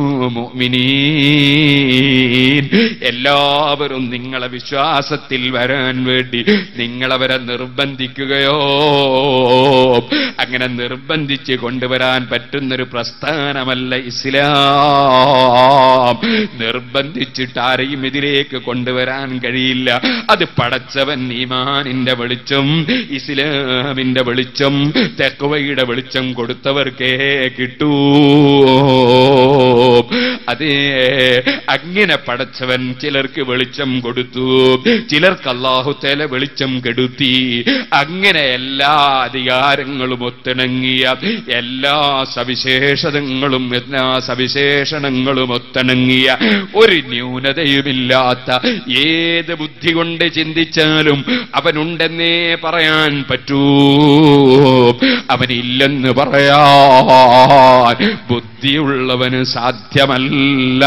A: മുഅ്മിനീൻ. എല്ലാവരും നിങ്ങളെ വിശ്വാസത്തിൽ വരാൻ വേണ്ടി നിങ്ങളവരെ നിർബന്ധിക്കുകയോ? അങ്ങനെ നിർബന്ധിച്ച് കൊണ്ടുവരാൻ പറ്റുന്നൊരു പ്രസ്ഥാനമല്ല ഇസ്ലാം. നിർബന്ധിച്ചിട്ട് ആരെയും ഇതിലേക്ക് കൊണ്ടുവരാൻ കഴിയില്ല. അത് പടച്ചവൻ ഈമാനിന്റെ വെളിച്ചം, ഇസ്ലാമിന്റെ വെളിച്ചം, തഖ്വയുടെ വെളിച്ചം കൊടുത്തവർക്കേ കിട്ടൂ. അതേ, അങ്ങനെ പടച്ചവൻ ചിലർക്ക് വെളിച്ചം കൊടുത്തു, ചിലർക്ക് അല്ലാഹു തആല വെളിച്ചം കെടുത്തി. അങ്ങനെ എല്ലാ അധികാരങ്ങളും ഒത്തിണങ്ങിയ, എല്ലാ സവിശേഷതകളും എല്ലാ സവിശേഷണങ്ങളും ഒത്തിണങ്ങിയ, ഒരു ന്യൂനതയുമില്ലാത്ത, ഏത് ബുദ്ധി കൊണ്ട് ചിന്തിച്ചാലും അവനുണ്ടെന്നേ പറയാൻ പറ്റൂ, അവനില്ലെന്ന് പറയാൻ ബുദ്ധിയുള്ളവന് സാധ്യമല്ല.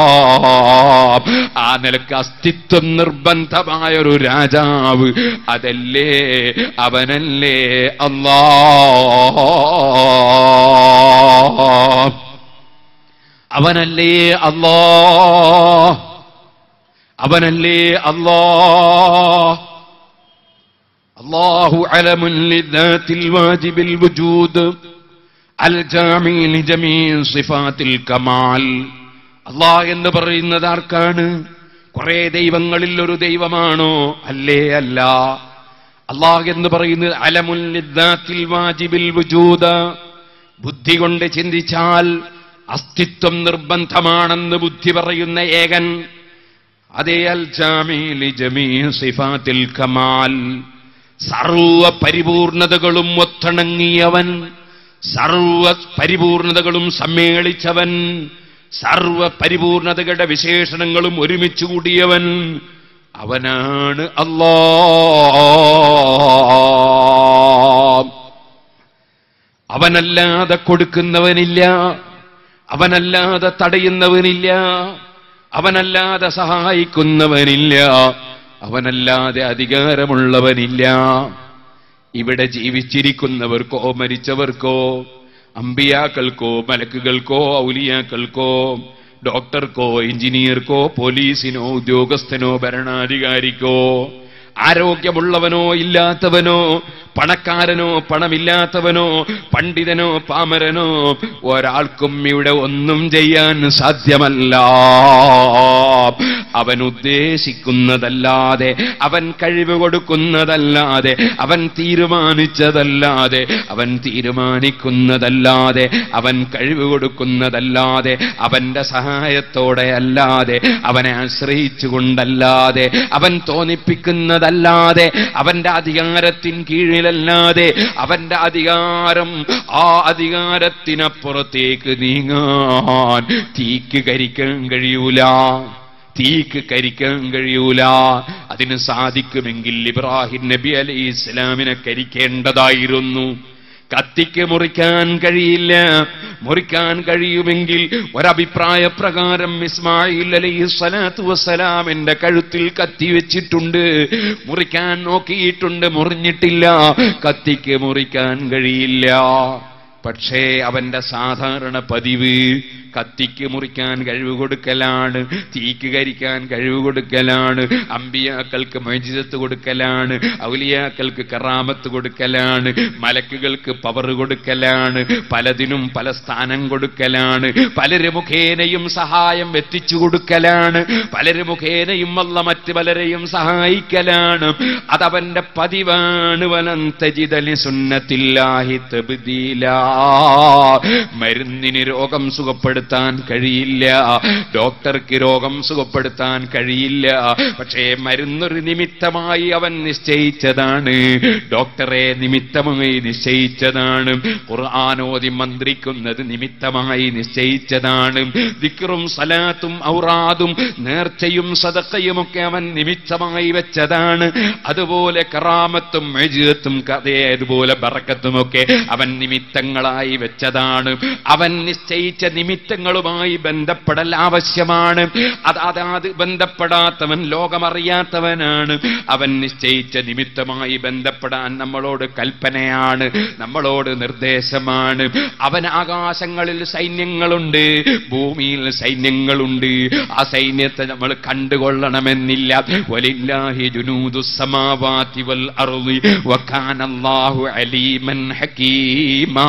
A: ആ നിലക്ക് അസ്തിത്വം നിർബന്ധമായൊരു രാജാവ്, അതല്ലേ അവനല്ലേ അല്ലാഹ്. അവനല്ലേ അല്ലാഹ്, അവനല്ലേ അല്ലാഹ്. അല്ലാഹു അലമുൻ ലിദാത്തിൽ വാജിബിൽ വജൂദ് അൽ ജാമി ലിജമീഇ സിഫാത്തിൽ കമാൽ. അല്ലാഹ് എന്ന് പറയുന്നത് ആർക്കാണ്? കുറെ ദൈവങ്ങളിൽ ഒരു ദൈവമാണോ? അല്ലേ, അല്ല. അല്ലാഹ് എന്ന് പറയുന്നത് അലമുൽ ലിദാത്തിൽ വാജിബിൽ വജൂദ്, ബുദ്ധി കൊണ്ട് ചിന്തിച്ചാൽ അസ്തിത്വം നിർബന്ധമാണെന്ന് ബുദ്ധി പറയുന്ന ഏകൻ. അതേ, അൽ ജാമി ലിജമീഇ സിഫാത്തിൽ കമാൽ, സർവ പരിപൂർണതകളും ഒത്തിണങ്ങിയവൻ, സർവ പരിപൂർണതകളും സമ്മേളിച്ചവൻ, സർവ പരിപൂർണതകളുടെ വിശേഷണങ്ങളും ഒരുമിച്ച് കൂടിയവൻ, അവനാണ് അല്ലാഹ്. അവനല്ലാതെ കൊടുക്കുന്നവനില്ല, അവനല്ലാതെ തടയുന്നവനില്ല, അവനല്ലാതെ സഹായിക്കുന്നവനില്ല, അവനല്ലാതെ അധികാരമുള്ളവനില്ല. ഇവിടെ ജീവിച്ചിരിക്കുന്നവർക്കോ മരിച്ചവർക്കോ, അമ്പിയാക്കൾക്കോ മലക്കുകൾക്കോ ഔലിയാക്കൾക്കോ, ഡോക്ടർക്കോ എഞ്ചിനീയർക്കോ പോലീസിനോ ഉദ്യോഗസ്ഥനോ ഭരണാധികാരിക്കോ, ആരോഗ്യമുള്ളവനോ ഇല്ലാത്തവനോ, പണക്കാരനോ പണമില്ലാത്തവനോ, പണ്ഡിതനോ പാമരനോ, ഒരാൾക്കും ഇവിടെ ഒന്നും ചെയ്യാൻ സാധ്യമല്ല. അവൻ ഉദ്ദേശിക്കുന്നതല്ലാതെ, അവൻ കഴിവ് കൊടുക്കുന്നതല്ലാതെ, അവൻ തീരുമാനിച്ചതല്ലാതെ, അവൻ തീരുമാനിക്കുന്നതല്ലാതെ, അവൻ കഴിവ് കൊടുക്കുന്നതല്ലാതെ, അവന്റെ സഹായത്തോടെ അല്ലാതെ, അവനെ ആശ്രയിച്ചുകൊണ്ടല്ലാതെ, അവൻ തോന്നിപ്പിക്കുന്നതല്ലാതെ, അവന്റെ അധികാരത്തിൻ കീഴിലല്ലാതെ, അവന്റെ അധികാരം ആ അധികാരത്തിനപ്പുറത്തേക്ക് നീങ്ങാൻ തീക്ക് കരിക്കാൻ കഴിയൂല, തീക്ക് കരിക്കാൻ കഴിയൂല. അതിന് സാധിക്കുമെങ്കിൽ ഇബ്രാഹിം നബി അലൈഹി ഇസ്ലാമിനെ കരിക്കേണ്ടതായിരുന്നു. കത്തിക്ക് മുറിക്കാൻ കഴിയില്ല. മുറിക്കാൻ കഴിയുമെങ്കിൽ ഒരഭിപ്രായ പ്രകാരം ഇസ്മായിൽ അലൈഹി സ്വലാത്തു വസ്സലാമിന്റെ കഴുത്തിൽ കത്തി വെച്ചിട്ടുണ്ട്, മുറിക്കാൻ നോക്കിയിട്ടുണ്ട്, മുറിഞ്ഞിട്ടില്ല. കത്തിക്ക് മുറിക്കാൻ കഴിയില്ല. പക്ഷേ അവന്റെ സാധാരണ പതിവ് കത്തിക്ക് മുറിക്കാൻ കഴിവ് കൊടുക്കലാണ്, തീക്ക് കരിക്കാൻ കഴിവ് കൊടുക്കലാണ്, അമ്പിയാക്കൾക്ക് മുഅ്ജിസത്ത് കൊടുക്കലാണ്, ഔലിയാക്കൾക്ക് കറാമത്ത് കൊടുക്കലാണ്, മലക്കുകൾക്ക് പവർ കൊടുക്കലാണ്, പലതിനും പല സ്ഥാനം കൊടുക്കലാണ്, പലര് മുഖേനയും സഹായം എത്തിച്ചു കൊടുക്കലാണ്, പലര് മുഖേനയും അല്ല മറ്റ് പലരെയും സഹായിക്കലാണ്. അതവന്റെ പതിവാണ്. വലൻ തജിദ ലിസുന്നത്തില്ലാഹി തബ്ദീലാ. മരുന്നിന് രോഗം സുഖപ്പെടുത്താൻ കഴിയില്ല, ഡോക്ടർക്ക് രോഗം സുഖപ്പെടുത്താൻ കഴിയില്ല. പക്ഷേ മരുന്നൊരു നിമിത്തമായി അവൻ നിശ്ചയിച്ചതാണ്, ഡോക്ടറെ നിമിത്തമായി നിശ്ചയിച്ചതാണ്, ഖുർആനോദി മന്ത്രിക്കുന്നത് നിമിത്തമായി നിശ്ചയിച്ചതാണ്, ദിക്റും സലാത്തും ഔറാദും നേർച്ചയും സദഖയുമൊക്കെ അവൻ നിമിത്തമായി വെച്ചതാണ്. അതുപോലെ കറാമത്തും മുഅ്ജിസത്തും അതുപോലെ ബറക്കത്തുമൊക്കെ അവൻ നിമിത്തങ്ങളായി വെച്ചതാണ്. അവൻ നിശ്ചയിച്ച നിമിത്തങ്ങളുമായി ബന്ധപ്പെടൽ ആവശ്യമാണ്. അത് അതാത് ബന്ധപ്പെടാത്തവൻ ലോകമറിയാത്തവനാണ്. അവൻ നിശ്ചയിച്ച നിമിത്തമായി ബന്ധപ്പെടാൻ നമ്മളോട് കൽപ്പനയാണ്, നമ്മളോട് നിർദ്ദേശമാണ്. അവൻ ആകാശങ്ങളിൽ സൈന്യങ്ങളുണ്ട്, ഭൂമിയിൽ സൈന്യങ്ങളുണ്ട്. ആ സൈന്യത്തെ നമ്മൾ കണ്ടുകൊള്ളണമെന്നില്ല. വലില്ലാഹി ജുനൂദുസ് സമാവാതി വൽ അർളി വകാനല്ലാഹു അലീമൻ ഹകീമാ.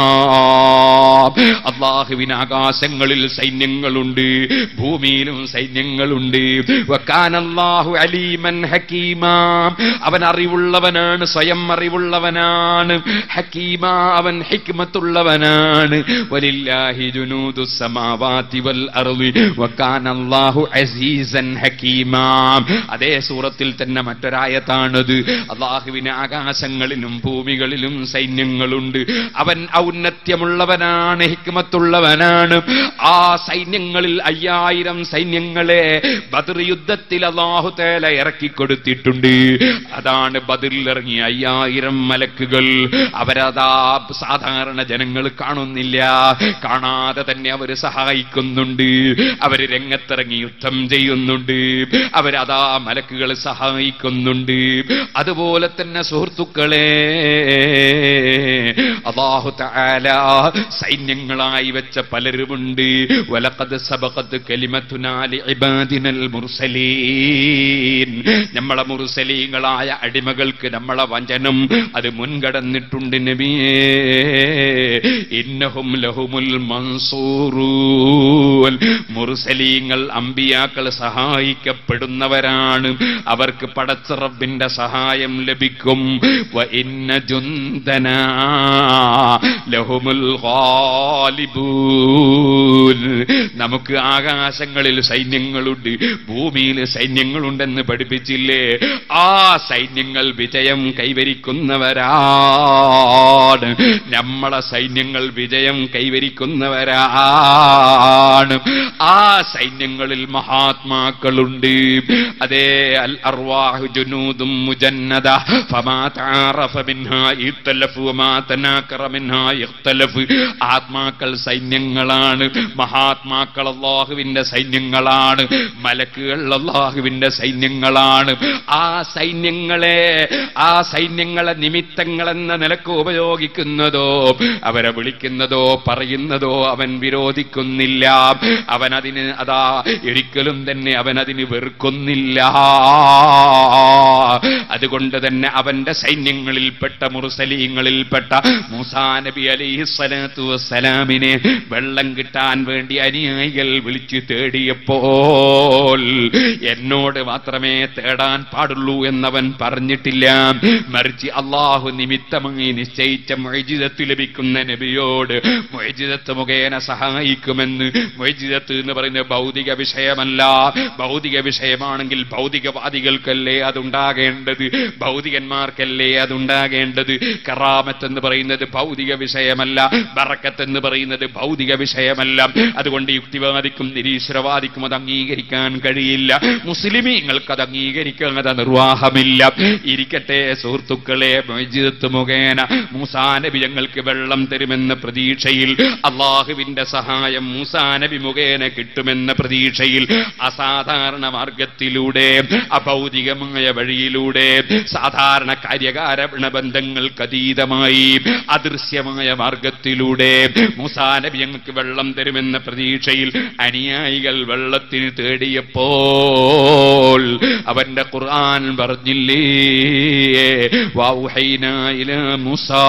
A: അല്ലാഹുവിന് ആകാശങ്ങളിൽ സൈന്യങ്ങളുണ്ട്, ഭൂമിയിലും സൈന്യങ്ങളുണ്ട്. വകാനല്ലാഹു അലീമൻ ഹകീമാ. അവൻ അറിവുള്ളവനാണ്, സ്വയം അറിവുള്ളവനാണ്. ഹകീമാ, അവൻ ഹിക്മത്തുള്ളവനാണ്. വലില്ലാഹി ജുനൂദുസ് സമാവാതി വൽ അർളി വകാനല്ലാഹു അസീസൻ ഹകീമാ. അതേ സൂറത്തിൽ തന്നെ മറ്റൊരായത്താണത്. അല്ലാഹുവിന് ആകാശങ്ങളിലും ഭൂമികളിലും സൈന്യങ്ങളുണ്ട്. അവൻ ഔന്നത്യമുള്ളവനാണ്, ഹിക്മത്തുള്ളവനാണ്. ആ സൈന്യങ്ങളിൽ അയ്യായിരം സൈന്യങ്ങളെ ബദർ യുദ്ധത്തിൽ അല്ലാഹു തആല ഇറക്കിക്കൊടുത്തിട്ടുണ്ട്. അതാണ് ബദറിൽ ഇറങ്ങിയ അയ്യായിരം മലക്കുകൾ. അവരതാ സാധാരണ ജനങ്ങൾ കാണുന്നില്ല, കാണാതെ തന്നെ അവര് സഹായിക്കുന്നുണ്ട്. അവര് രംഗത്തിറങ്ങി യുദ്ധം ചെയ്യുന്നുണ്ട്. അവരതാ മലക്കുകൾ സഹായിക്കുന്നുണ്ട്. അതുപോലെ തന്നെ സുഹൃത്തുക്കളെ, അല്ലാഹു തആല സൈന്യങ്ങളായി വെച്ച പലരുമുണ്ട്. വലഖദ് സബഖത് കലിമതുനാ ലിഇബാദിനൽ മുർസലീൻ. നമ്മളെ മുർസലീങ്ങളായ അടിമകൾക്ക് നമ്മളെ വചനം അത് മുൻകടന്നിട്ടുണ്ട് നബിയേ. ഇന്നഹും ലഹുമുൽ മൻസൂറൂൻ. മുർസലീങ്ങൾ അമ്പിയാക്കൾ സഹായിക്കപ്പെടുന്നവരാണ്. അവർക്ക് പടച്ച റബ്ബിന്റെ സഹായം ലഭിക്കും. വ ഇന്ന ജുന്ദനാ ലഹുമുൽ ഗാലിബൂൻ. നമുക്ക് ആകാശങ്ങളിൽ സൈന്യങ്ങളുണ്ട്, ഭൂമിയിൽ സൈന്യങ്ങളുണ്ടെന്ന് പഠിപ്പിച്ചില്ലേ? ആ സൈന്യങ്ങൾ വിജയം കൈവരിക്കുന്നവരാണ്. നമ്മളെ സൈന്യങ്ങൾ വിജയം കൈവരിക്കുന്നവരാണ്. ആ സൈന്യങ്ങളിൽ മഹാത്മാക്കളുണ്ട്. അതേ, അൽ അർവാഹു ജുനൂദും മുജന്നദ ഫമാ തആറഫ മിൻഹാ ഇഖ്തലഫു വമാ തനാകറ മിൻഹാ ഇഖ്തലഫ്. ആത്മാക്കൾ സൈന്യങ്ങളാണ്, മഹാത്മാക്കൾ അല്ലാഹുവിന്റെ സൈന്യങ്ങളാണ്, മലക്കുകൾ അല്ലാഹുവിന്റെ സൈന്യങ്ങളാണ്. ആ സൈന്യങ്ങളെ ആ സൈന്യങ്ങളെ നിമിത്തങ്ങളെന്ന നിലക്ക് ഉപയോഗിക്കുന്നതോ അവരെ വിളിക്കുന്നതോ പറയുന്നതോ അവൻ വിരോധിക്കുന്നില്ല. അവനതിന് അതാ ഒരിക്കലും തന്നെ അവനതിന് വെറുക്കുന്നില്ല. അതുകൊണ്ട് തന്നെ അവന്റെ സൈന്യങ്ങളിൽപ്പെട്ട മുർസലീങ്ങളിൽപ്പെട്ട മൂസാ നബി അലൈഹിസ്സലാത്തു വസ്സലാമിനെ വെള്ളം കിട്ടാൻ വേണ്ടി അനുയായികൾ വിളിച്ചു തേടിയപ്പോൾ എന്നോട് മാത്രമേ തേടാൻ പാടുള്ളൂ എന്നവൻ പറഞ്ഞിട്ടില്ല. മറിച്ച് അല്ലാഹു നിമിത്തമായി നിശ്ചയിച്ച മുഅ്ജിസത്ത് ലഭിക്കുന്ന നബിയോട് മുഅ്ജിസത്ത് മുഖേന സഹായിക്കുമെന്ന്. മുഅ്ജിസത്ത് എന്ന് പറയുന്നത് ഭൗതിക വിഷയമല്ല. ഭൗതിക വിഷയമാണെങ്കിൽ ഭൗതികവാദികൾക്കല്ലേ അതുണ്ടാകേണ്ടത്, ഭൗതികന്മാർക്കല്ലേ അതുണ്ടാകേണ്ടത്. കറാമത്ത് എന്ന് പറയുന്നത് ഭൗതിക വിഷയമല്ല, ബറക്കത്ത് എന്ന് പറയുന്നത് ഭൗതിക വിഷയമല്ല. അതുകൊണ്ട് യുക്തിവാദിക്കും നിരീശ്വരവാദിക്കും അത് അംഗീകരിക്കാൻ കഴിയില്ല. മുസ്ലിമീങ്ങൾക്ക് അത് അംഗീകരിക്കാതെ നിർവാഹമില്ല. ഇരിക്കട്ടെ സുഹൃത്തുക്കളെ, മുഅ്ജിസത്ത് മുഖേന മൂസാ നബി ഞങ്ങൾക്ക് വെള്ളം തരുമെന്ന പ്രതീക്ഷയിൽ, അള്ളാഹുവിന്റെ സഹായം മൂസാ നബി മുഖേന കിട്ടുമെന്ന പ്രതീക്ഷയിൽ അസാധാരണ മാർഗത്തിലൂടെ, അഭൗതികമായ വഴിയിലൂടെ, സാധാരണ കാര്യകാരണ ബന്ധങ്ങൾക്ക് അതീതമായി അദൃശ്യമായ മാർഗത്തിലൂടെ മൂസാ നബി ഞങ്ങൾക്ക് വെള്ളം തരുമെന്ന പ്രതീക്ഷയിൽ അനുയായികൾ വെള്ളത്തിന് തേടിയപ്പോൾ അവന്റെ ഖുർആൻ പറഞ്ഞില്ലേ വൗഹൈനാ ഇലാ മൂസാ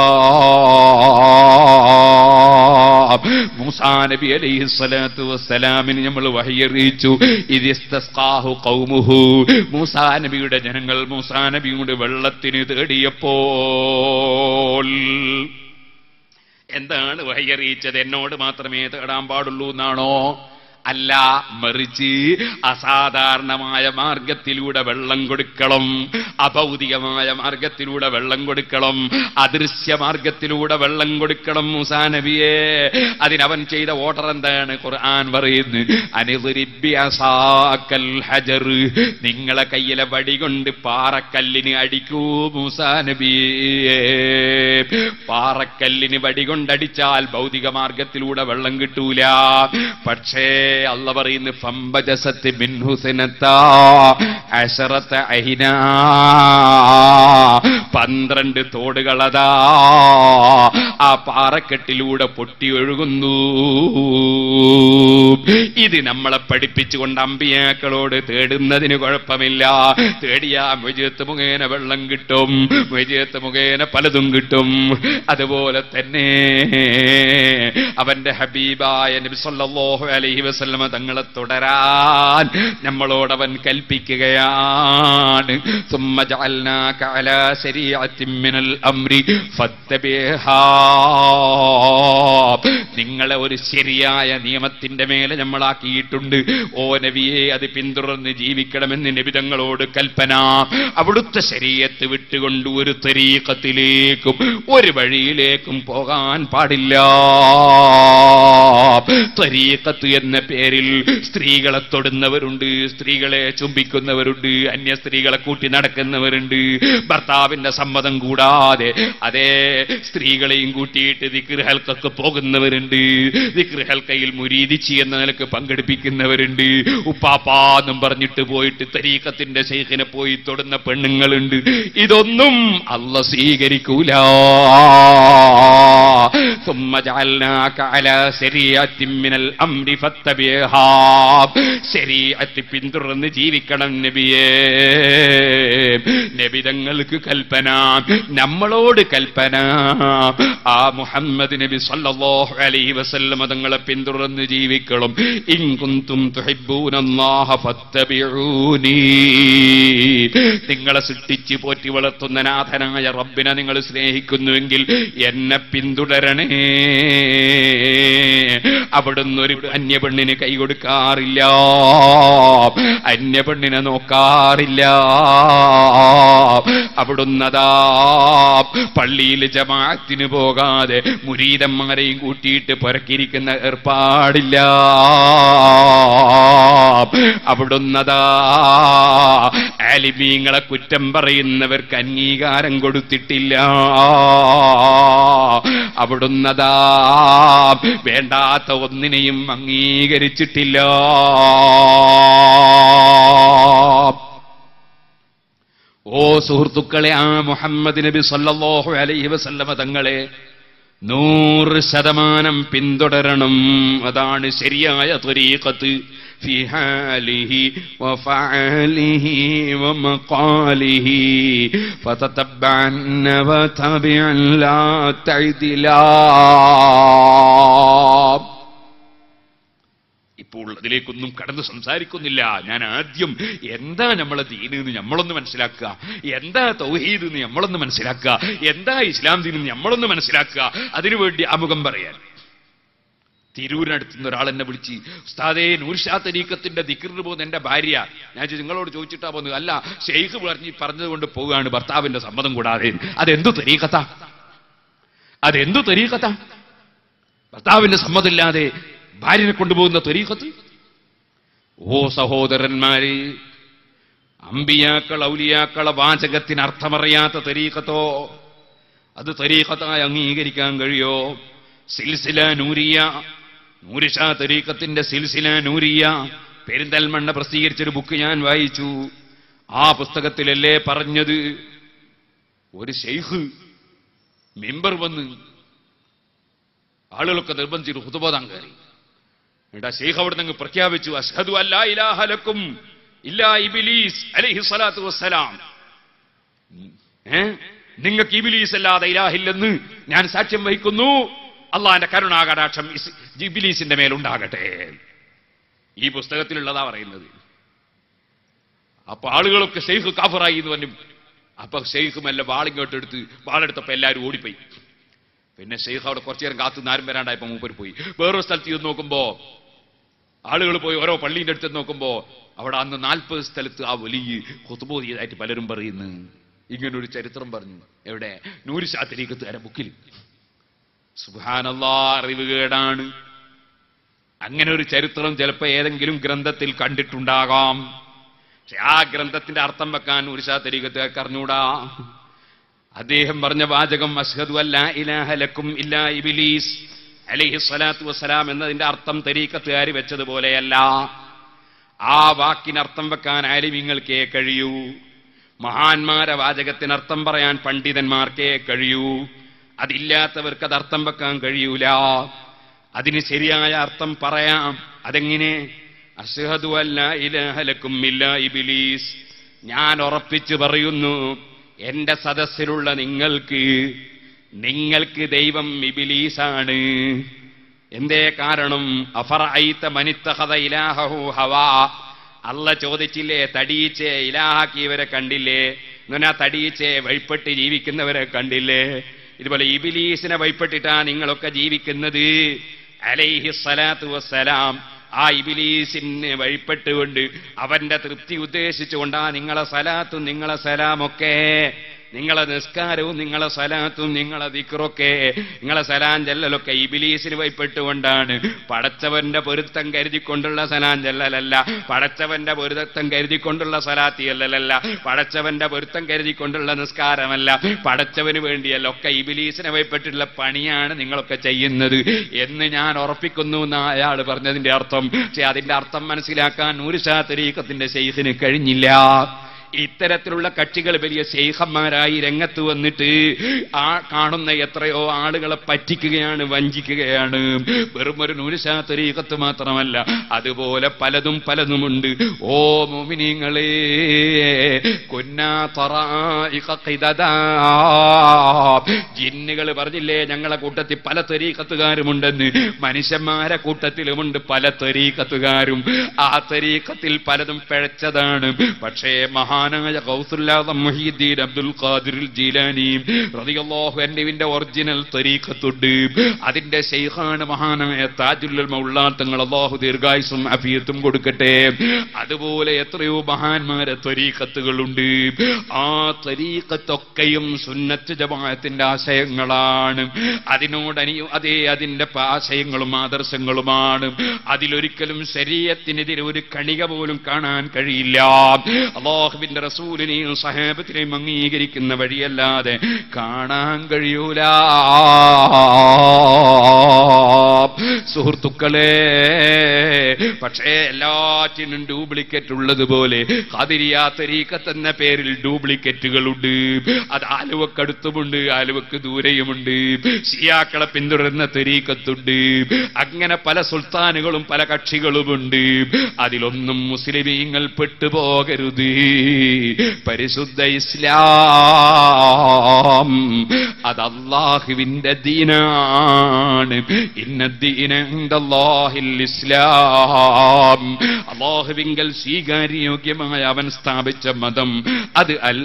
A: മൂസാ നബി അലൈഹി സ്വലാത്തു വസ്സലാമിന് നമ്മൾ വഹി അറിയിച്ചു ഇദിസ്തസ്ഖാഹു ഖൗമുഹു മൂസാ നബിയുടെ ജനങ്ങൾ മൂസാ നബിയുടെ വെള്ളത്തിന് തേടിയപ്പോൾ എന്താണ് വഹി അറിയിച്ചത്? എന്നോട് മാത്രമേ തേടാൻ പാടുള്ളൂ എന്നാണോ? അല്ല, മറിച്ച് അസാധാരണമായ മാർഗത്തിലൂടെ വെള്ളം കൊടുക്കണം, അഭൗതികമായ മാർഗത്തിലൂടെ വെള്ളം കൊടുക്കണം, അദൃശ്യ മാർഗത്തിലൂടെ വെള്ളം കൊടുക്കണം മൂസാ നബിയെ. അതിനവൻ ചെയ്ത ഓർഡർ എന്താണ്? ഖുർആൻ പറയുന്നു അനിദ്രിബ് അസാക്കൽ ഹജർ, നിങ്ങളെ കയ്യിലെ വടി കൊണ്ട് പാറക്കല്ലിന് അടിക്കൂ മൂസാ നബിയെ. പാറക്കല്ലിന് വടി കൊണ്ടടിച്ചാൽ ഭൗതിക മാർഗത്തിലൂടെ വെള്ളം കിട്ടൂല. പക്ഷേ അല്ല പറയുന്നു ഫംബജസത്ത് മിൻഹു സനത്താ അശറത അഹിനാ, പന്ത്രണ്ട് തോടുകളതാ ആ പാറക്കെട്ടിലൂടെ പൊട്ടി ഒഴുകുന്നു. ഇത് നമ്മളെ പഠിപ്പിച്ചുകൊണ്ട് അമ്പിയാക്കളോട് തേടുന്നതിന് കുഴപ്പമില്ല. തേടിയാ മുജത്ത് മുഖേന വെള്ളം കിട്ടും, മുജത്ത് മുഖേന പലതും കിട്ടും. അതുപോലെ തന്നെ അവന്റെ ഹബീബായ നബി സല്ലല്ലാഹു അലൈഹി വസല്ലം തങ്ങളെ തുടരാൻ നമ്മളോടവൻ കൽപ്പിക്കുകയാണ്. സുമ്മ ജഅൽനാക അലാ ശരീഅത്തിൻ മിനൽ അംരി ഫത്തബിഹാ, നിങ്ങളെ ഒരു ശരിയായ നിയമത്തിന്റെ മേലെ നമ്മളാക്കിയിട്ടുണ്ട്. ഓ നബിയെ, അത് പിന്തുടർന്ന് ജീവിക്കണമെന്ന് നബി തങ്ങളോട് കൽപ്പന. അവിടുത്തെ ശരീഅത്ത് വിട്ടുകൊണ്ട് ഒരു തരീഖത്തിലേക്കും ഒരു വഴിയിലേക്കും പോകാൻ പാടില്ല. തരീഖത്ത് എന്ന പേരിൽ സ്ത്രീകളെ തൊടുന്നവരുണ്ട്, സ്ത്രീകളെ ചുംബിക്കുന്നവരുണ്ട്, അന്യ സ്ത്രീകളെ കൂട്ടി നടക്കുന്നവരുണ്ട്. ഭർത്താവിന്റെ സമ്മതം കൂടാതെ അതേ സ്ത്രീകളെയും കൂട്ടിയിട്ട് ദിക്ർ ഹൽക്കൊക്കെ പോകുന്നവരുണ്ട്. ദിക്ർ ഹൽക്കയിൽ മുരീദിച്ചി എന്ന നിലക്ക് പങ്കെടുപ്പിക്കുന്നവരുണ്ട്. ഉപ്പാപ്പാന്നും പറഞ്ഞിട്ട് പോയിട്ട് തരീഖത്തിന്റെ ശൈഖിനെ പോയി തൊടുന്ന പെണ്ണുങ്ങളുണ്ട്. ഇതൊന്നും അല്ലാഹു സ്വീകരിക്കൂല. ثم جعلناك على شريعة من الأمر فاتبعها, ശരീഅത്ത് പിന്തുടർന്ന് ജീവിക്കണം നബിയേ. നബി തങ്ങൾക്ക് കൽപ്പന, നമ്മളോട് കൽപ്പന. ആ മുഹമ്മദ് നബി സല്ലല്ലാഹു അലൈഹി വസല്ലം തങ്ങളെ പിന്തുടർന്ന് ജീവിക്കണം. ഇൻ കുന്തും തുഹിബ്ബൂനല്ലാഹ ഫത്തബിഊനി, നിങ്ങളെ സൃഷ്ടിച്ച് പോറ്റി വളർത്തുന്ന നാഥനായ റബ്ബിനെ നിങ്ങൾ സ്നേഹിക്കുന്നുവെങ്കിൽ എന്നെ പിന്തുടരണേ. അവിടുന്ന് ഒരു അന്യ പെണ്ണിന് കൈ കൊടുക്കാറില്ല, അന്യ പെണ്ണിനെ നോക്കാറില്ല. അവിടുന്നതാ പള്ളിയിൽ ജമാഅത്തിന് പോകാതെ മുരീദന്മാരെയും കൂട്ടിയിട്ട് പുരക്കിരിക്കുന്ന ഏർപ്പാടില്ല. അവിടുന്നതാ ആലിമീങ്ങളെ കുറ്റം പറയുന്നവർക്ക് അംഗീകാരം കൊടുത്തിട്ടില്ല. അവിടുന്നതാ വേണ്ടാത്ത ഒന്നിനെയും അംഗീകരിച്ചിട്ടില്ല. ഓ സുഹൃത്തുക്കളെ, ആ മുഹമ്മദ് നബി സല്ലല്ലാഹു അലൈഹി വസല്ലമ തങ്ങളെ നൂറ് ശതമാനം പിന്തുടരണം. അതാണ് ശരിയായ ത്വരീഖത്ത്. ഫി ഹാലിഹി വഫഅലിഹി വമഖാലിഹി ഫതതബ്ബഅൻ വതബിഅൻ ലാ തഅദിലാ. ഇപ്പോൾ അതിലേക്കൊന്നും കടന്ന് സംസാരിക്കുന്നില്ല. ഞാൻ ആദ്യം എന്താ നമ്മളെ ദീന് എന്ന് നമ്മളൊന്ന് മനസ്സിലാക്കുക, എന്താ തൗഹീദ് എന്ന് നമ്മളൊന്ന് മനസ്സിലാക്കുക, എന്താ ഇസ്ലാം ദീൻ എന്ന് നമ്മളൊന്ന് മനസ്സിലാക്കുക. അതിനുവേണ്ടി ആമുഖം പറയാൻ തിരൂരിനടുത്തുനിന്ന് ഒരാൾ എന്നെ വിളിച്ച്, ഉസ്താദേ നൂർഷാ തരീഖത്തിന്റെ ദിക്റിന് പോകുന്ന എന്റെ ഭാര്യ. ഞാൻ നിങ്ങളോട് ചോദിച്ചിട്ടാ പോകുന്നത്. അല്ല, ഷെയ്ഖ് പറഞ്ഞ് പറഞ്ഞതുകൊണ്ട് പോവുകയാണ് ഭർത്താവിന്റെ സമ്മതം കൂടാതെ. അതെന്തു തരീഖത്താ? അതെന്തു തരീഖത്താ? ഭർത്താവിന്റെ സമ്മതമില്ലാതെ ഭാര്യനെ കൊണ്ടുപോകുന്ന തരീഖത്ത്? ഓ സഹോദരന്മാരെ, അമ്പിയാക്കൾ ഔലിയാക്കളെ വാചകത്തിന് അർത്ഥമറിയാത്ത തരീഖത്തോ അത് തരീഖത്തായി അംഗീകരിക്കാൻ കഴിയോ? സിൽസില നൂരിയ, നൂരിഷാ തരീഖത്തിന്റെ സിൽസില നൂരിയ പെരിന്തൽമണ്ണ പ്രസിദ്ധീകരിച്ചൊരു ബുക്ക് ഞാൻ വായിച്ചു. ആ പുസ്തകത്തിലല്ലേ പറഞ്ഞത്, ഒരു ശൈഖ് മെമ്പർ വന്ന് ആളുകളൊക്കെ നിർബന്ധിച്ചു ഖുതുബോദാൻ കയറി. എന്നിട്ട് ആ ശൈഖ് അവിടെ നിന്ന് പ്രഖ്യാപിച്ചു, അശ്ഹദു അല്ലാ ഇലാഹ ലക്കും ഇല്ലാ ഇബ്ലീസ് അലൈഹി സ്വലാത്തു വസ്സലാം. ഏ നിങ്ങൾക്ക് ഇബ്ലീസ് അല്ലാതെ ഇലാഹില്ലെന്ന് ഞാൻ സാക്ഷ്യം വഹിക്കുന്നു. അള്ളാന്റെ കരുണാകടാക്ഷം ഇബ്ലീസിന്റെ മേലുണ്ടാകട്ടെ. ഈ പുസ്തകത്തിലുള്ളതാ പറയുന്നത്. അപ്പൊ ആളുകളൊക്കെ ശൈഖ് കാഫറായി എന്ന് പറഞ്ഞു. അപ്പൊ ശൈഖ് മെല്ലെ വാളിങ്ങോട്ട് എടുത്ത് വാളെടുത്തപ്പോ എല്ലാവരും ഓടിപ്പോയി. പിന്നെ ശൈഖ് അവിടെ കുറച്ചു നേരം കാത്തു ആരും വരാണ്ടായപ്പോ മൂപ്പര് പോയി. വേറൊരു സ്ഥലത്ത് ചെന്ന് നോക്കുമ്പോ ആളുകൾ പോയി ഓരോ പള്ളീന്റെ അടുത്ത് നോക്കുമ്പോ അവിടെ അന്ന് നാൽപ്പത് സ്ഥലത്ത് ആ വലിയ ഖുതുബോദിയതായിട്ട് പലരും പറയുന്നു. ഇങ്ങനൊരു ചരിത്രം പറഞ്ഞു. എവിടെ? നൂറ് ശാസ്ത്രീകത്തുകാരെ ബുക്കിൽ. സുബ്ഹാനല്ലാഹ്, അറിവുകേടാണ്. അങ്ങനെ ഒരു ചരിത്രം ചിലപ്പോ ഏതെങ്കിലും ഗ്രന്ഥത്തിൽ കണ്ടിട്ടുണ്ടാകാം. പക്ഷെ ആ ഗ്രന്ഥത്തിന്റെ അർത്ഥം വെക്കാൻ ഒരു ശാസ്ത്രീകത്തുകാർക്ക് അറിഞ്ഞൂടാ. അദ്ദേഹം പറഞ്ഞ വാചകം അശ്ഹദു അല്ലാ ഇലാഹ ലക്കും ഇല്ലാ ഇബ്ലീസ് അലൈഹി സ്വലാത്തു വസ്സലാം എന്നതിന്റെ അർത്ഥം തരീഖത്തുകാർ വെച്ചതുപോലെയല്ല. ആ വാക്കിനർത്ഥം വെക്കാൻ ആലിമീങ്ങൾക്കേ കഴിയൂ. മഹാന്മാരെ വാചകത്തിനർത്ഥം പറയാൻ പണ്ഡിതന്മാർക്കേ കഴിയൂ. അതില്ലാത്തവർക്ക് അത് അർത്ഥം വെക്കാൻ കഴിയൂല. അതിന് ശരിയായ അർത്ഥം പറയാം. അതെങ്ങനെ? അശ്ഹദു അല്ലാ ഇലാഹ ലക്കും ഇല്ലാ ഇബ്ലീസ്. ഞാൻ ഉറപ്പിച്ചു പറയുന്നു, എന്റെ സദസ്സിലുള്ള നിങ്ങൾക്ക് നിങ്ങൾക്ക് ദൈവം ഇബ്ലീസാണ്. എന്തേ കാരണം? അഫറഅയ്ത മനിത്തഖദ ഇലാഹഹു ഹവാ. അല്ല ചോദിച്ചില്ലേ, തടിയിച്ചേ ഇലാഹാക്കിയവരെ കണ്ടില്ലേ? എന്നാ തടിയിച്ചേ വഴിപ്പെട്ട് ജീവിക്കുന്നവരെ കണ്ടില്ലേ? ഇതുപോലെ ഇബ്ലീസിനെ വഴിപ്പെട്ടിട്ടാ നിങ്ങളൊക്കെ ജീവിക്കുന്നത്. അലൈഹി സ്വലാത്തു വസ്സലാം ആ ഇബ്ലീസിനെ വഴിപ്പെട്ടുകൊണ്ട് അവന്റെ തൃപ്തി ഉദ്ദേശിച്ചുകൊണ്ടാ നിങ്ങളെ സലാത്തും നിങ്ങളെ സലാമൊക്കെ, നിങ്ങളെ നിസ്കാരവും നിങ്ങളെ സലാത്തും നിങ്ങളെ ദിക്റൊക്കെ, നിങ്ങളെ സലാം ചെല്ലലൊക്കെ ഇബ്ലീസിന് വഴിപ്പെട്ടുകൊണ്ടാണ്. പടച്ചവന്റെ പൊരുത്തം കരുതിക്കൊണ്ടുള്ള സലാം ചെല്ലലല്ല, പടച്ചവന്റെ പൊരുത്തം കരുതിക്കൊണ്ടുള്ള സലാത്തി ചെല്ലലല്ല, പടച്ചവന്റെ പൊരുത്തം കരുതിക്കൊണ്ടുള്ള നിസ്കാരമല്ല, പടച്ചവന് വേണ്ടിയല്ല, ഒക്കെ ഇബ്ലീസിനെ വഴിപ്പെട്ടുള്ള പണിയാണ് നിങ്ങളൊക്കെ ചെയ്യുന്നത് എന്ന് ഞാൻ ഉറപ്പിക്കുന്നു എന്ന് അയാൾ പറഞ്ഞതിന്റെ അർത്ഥം. പക്ഷെ അതിന്റെ അർത്ഥം മനസ്സിലാക്കാൻ നൂറ് ഷാ തരീഖത്തിന്റെ ശൈഖിന് കഴിഞ്ഞില്ല. ഇത്തരത്തിലുള്ള കക്ഷികൾ വലിയ ശൈഖന്മാരായി രംഗത്ത് വന്നിട്ട് ആ കാണുന്ന എത്രയോ ആളുകളെ പറ്റിക്കുകയാണ്, വഞ്ചിക്കുകയാണ്. വെറും ഒരു നൂറ് ഷാ തരീഖത്ത് മാത്രമല്ല, അതുപോലെ പലതും പലതുമുണ്ട്. ഓ മുഅ്മിനീങ്ങളെ, കുന്നാ തറായിഖ ഖിദദാ. ജിന്നുകൾ പറഞ്ഞില്ലേ ഞങ്ങളെ കൂട്ടത്തിൽ പല തരീഖത്തുകാരുമുണ്ടെന്ന്. മനുഷ്യന്മാരെ കൂട്ടത്തിലുമുണ്ട് പല തരീഖത്തുകാരും. ആ തരീഖത്തിൽ പലതും പിഴച്ചതാണ്. പക്ഷേ മഹാ ഗൗസുൽ ആദം മുഹീദ്ദീൻ അബ്ദുൽ ഖാദിർ ജീലാനി റളിയല്ലാഹു അൻഹുവിന്റെ ഒറിജിനൽ തരീഖത്തുണ്ട്. അതിന്റെ ശൈഖാണ് മഹാനായ താജുൽ മൗലാന തങ്ങൾ, അല്ലാഹു ദീർഘായുസ്സും അഫിയത്തും കൊടുക്കട്ടെ. അതുപോലെ എത്രയോ മഹാന്മാരെ തരീഖത്തുകളുണ്ട്. ആ തരീഖത്തൊക്കെയും സുന്നത്ത് ജമാഅത്തിന്റെ ആശയങ്ങളാണ്. അതിനോടനിയും അതേ അതിന്റെ ആശയങ്ങളും ആദർശങ്ങളുമാണ്. അതിലൊരിക്കലും ശരീഅത്തിനെതിരെ ഒരു കണിക പോലും കാണാൻ കഴിയില്ല. അല്ലാഹുവിന്റെ റസൂലിനെയും സഹാബത്തിനെയും അംഗീകരിക്കുന്ന വഴിയല്ലാതെ കാണാൻ കഴിയൂല. സുഹൃത്തുക്കളെ, പക്ഷേ എല്ലാറ്റിനും ഡ്യൂപ്ലിക്കേറ്റ് ഉള്ളതുപോലെ ഖാദിരിയ തരീഖത്ത് എന്ന പേരിൽ ഡ്യൂപ്ലിക്കേറ്റുകളുണ്ട്. അത് ആലുവക്കടുത്തുമുണ്ട്, ആലുവക്ക് ദൂരെയുമുണ്ട്. ശിയാക്കളെ പിന്തുടരുന്ന തരീഖത്തുണ്ട്. അങ്ങനെ പല സുൽത്താനുകളും പല കക്ഷികളുമുണ്ട്. അതിലൊന്നും മുസ്ലിമീങ്ങൾ പെട്ടുപോകരുത്. പരിശുദ്ധ ഇസ്ലാം അത് അല്ലാഹുവിന്റെ ദീനാണ്. ഇന്നദ്ദീന ഇൻദല്ലാഹിൽ ഇസ്ലാം. അല്ലാഹുവിങ്കൽ സ്വീകാര്യോഗ്യമായ അവൻ സ്ഥാപിച്ച മതം അത് അൽ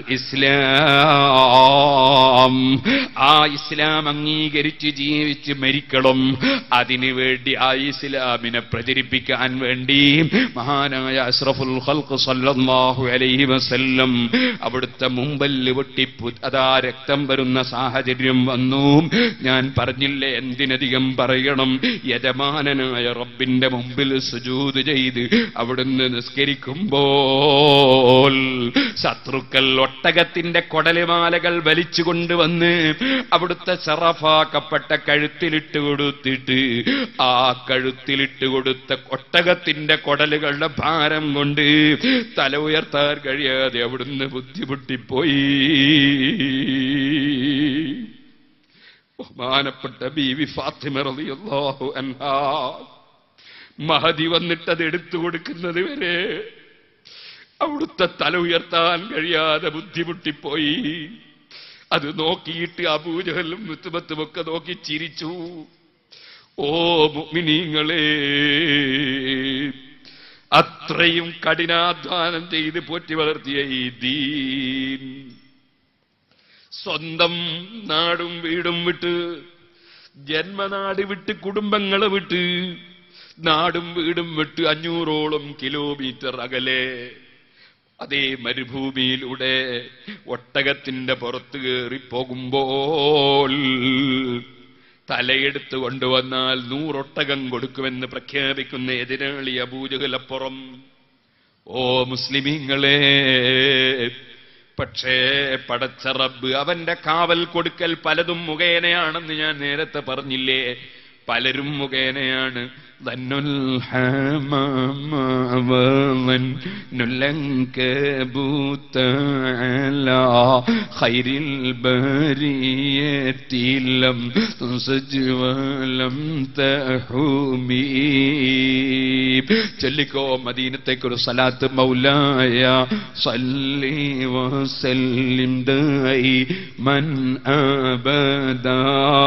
A: ഇസ്ലാം. ആ ഇസ്ലാം അംഗീകരിച്ച് ജീവിച്ച് മരിക്കണം. അതിനു വേണ്ടി ആ ഇസ്ലാമിനെ പ്രചരിപ്പിക്കാൻ വേണ്ടി മഹാനായ അഷ്റഫുൽ ഖൽഖ് സല്ലല്ലാഹു അലൈഹി വസല്ലം അവിടുത്തെ മുമ്പല്ല് പൊട്ടിപ്പു അതാ രക്തം വരുന്ന സാഹചര്യം വന്നു. ഞാൻ പറഞ്ഞില്ലേ, എന്തിനധികം പറയണം, യജമാനനായ റബ്ബിന്റെ മുമ്പിൽ സുജൂദ് ചെയ്ത് അവിടുന്ന് നിസ്കരിക്കുമ്പോൾ ശത്രുക്കൾ ഒട്ടകത്തിന്റെ കൊടലുമാലകൾ വലിച്ചു കൊണ്ടുവന്ന് അവിടുത്തെ ശറഫാക്കപ്പെട്ട കഴുത്തിലിട്ട് കൊടുത്തിട്ട് ആ കഴുത്തിലിട്ട് കൊടുത്ത ഒട്ടകത്തിന്റെ കൊടലുകളുടെ ഭാരം കൊണ്ട് തല ഉയർത്താൻ കഴിയാതെ അവിടുന്ന് ബുദ്ധിമുട്ടിപ്പോയി. ബഹുമാനപ്പെട്ട ബീവി ഫാത്തിമ റളിയല്ലാഹു അൻഹാ മഹദി വന്നിട്ടത് എടുത്തു കൊടുക്കുന്നത് വരെ അവിടുത്തെ തല ഉയർത്താൻ കഴിയാതെ ബുദ്ധിമുട്ടിപ്പോയി. അത് നോക്കിയിട്ട് അബൂജഹലും മുത്തുബത്തും ഒക്കെ നോക്കി ചിരിച്ചു. ഓ മുഅ്മിനീങ്ങളെ, അത്രയും കഠിനാധ്വാനം ചെയ്ത് പോറ്റി വളർത്തിയ ഈ ദീൻ സ്വന്തം നാടും വീടും വിട്ട്, ജന്മനാട് വിട്ട്, കുടുംബങ്ങളെ വിട്ട്, നാടും വീടും വിട്ട് അഞ്ഞൂറോളം കിലോമീറ്റർ അകലെ അതേ മരുഭൂമിയിലൂടെ ഒട്ടകത്തിന്റെ പുറത്ത് കയറിപ്പോകുമ്പോൾ തലയെടുത്ത് കൊണ്ടുവന്നാൽ നൂറൊട്ടകം കൊടുക്കുമെന്ന് പ്രഖ്യാപിക്കുന്ന എതിരാളി അബൂജഹലപ്പുറം. ഓ മുസ്ലിമീങ്ങളെ, പക്ഷേ പടച്ച റബ്ബ് അവന്റെ കാവൽ കൊടുക്കൽ പലതും മുഖേനയാണെന്ന് ഞാൻ നേരത്തെ പറഞ്ഞില്ലേ? പലരും മുഖേനയാണ്. ചൊല്ലിക്കോ മദീനത്തേക്കൊരു സലാത്ത്. മൗലായ സല്ലി വസല്ലിം ദൈമൻ അബദാ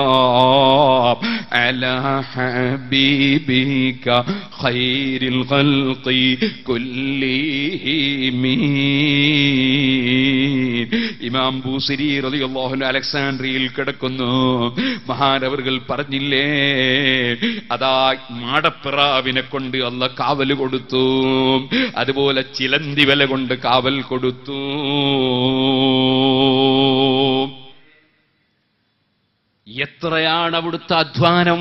A: അലാ ഹബീബിക ഖൈറിൽ ഖൽഖി കുല്ലിഹിം. ഇമാം ബൂസിരി റളിയല്ലാഹു അൻഹു അലക്സാണ്ട്രിയയിൽ കിടക്കുന്നു. മഹാനവറുകൾ പറഞ്ഞില്ലേ, അതാ മാടപ്പിറാവിനെ കൊണ്ട് അല്ലാഹ് കാവൽ കൊടുത്തു, അതുപോലെ ചിലന്തി വല കൊണ്ട് കാവൽ കൊടുത്തു. എത്രയാണ് അവിടുത്തെ അധ്വാനം,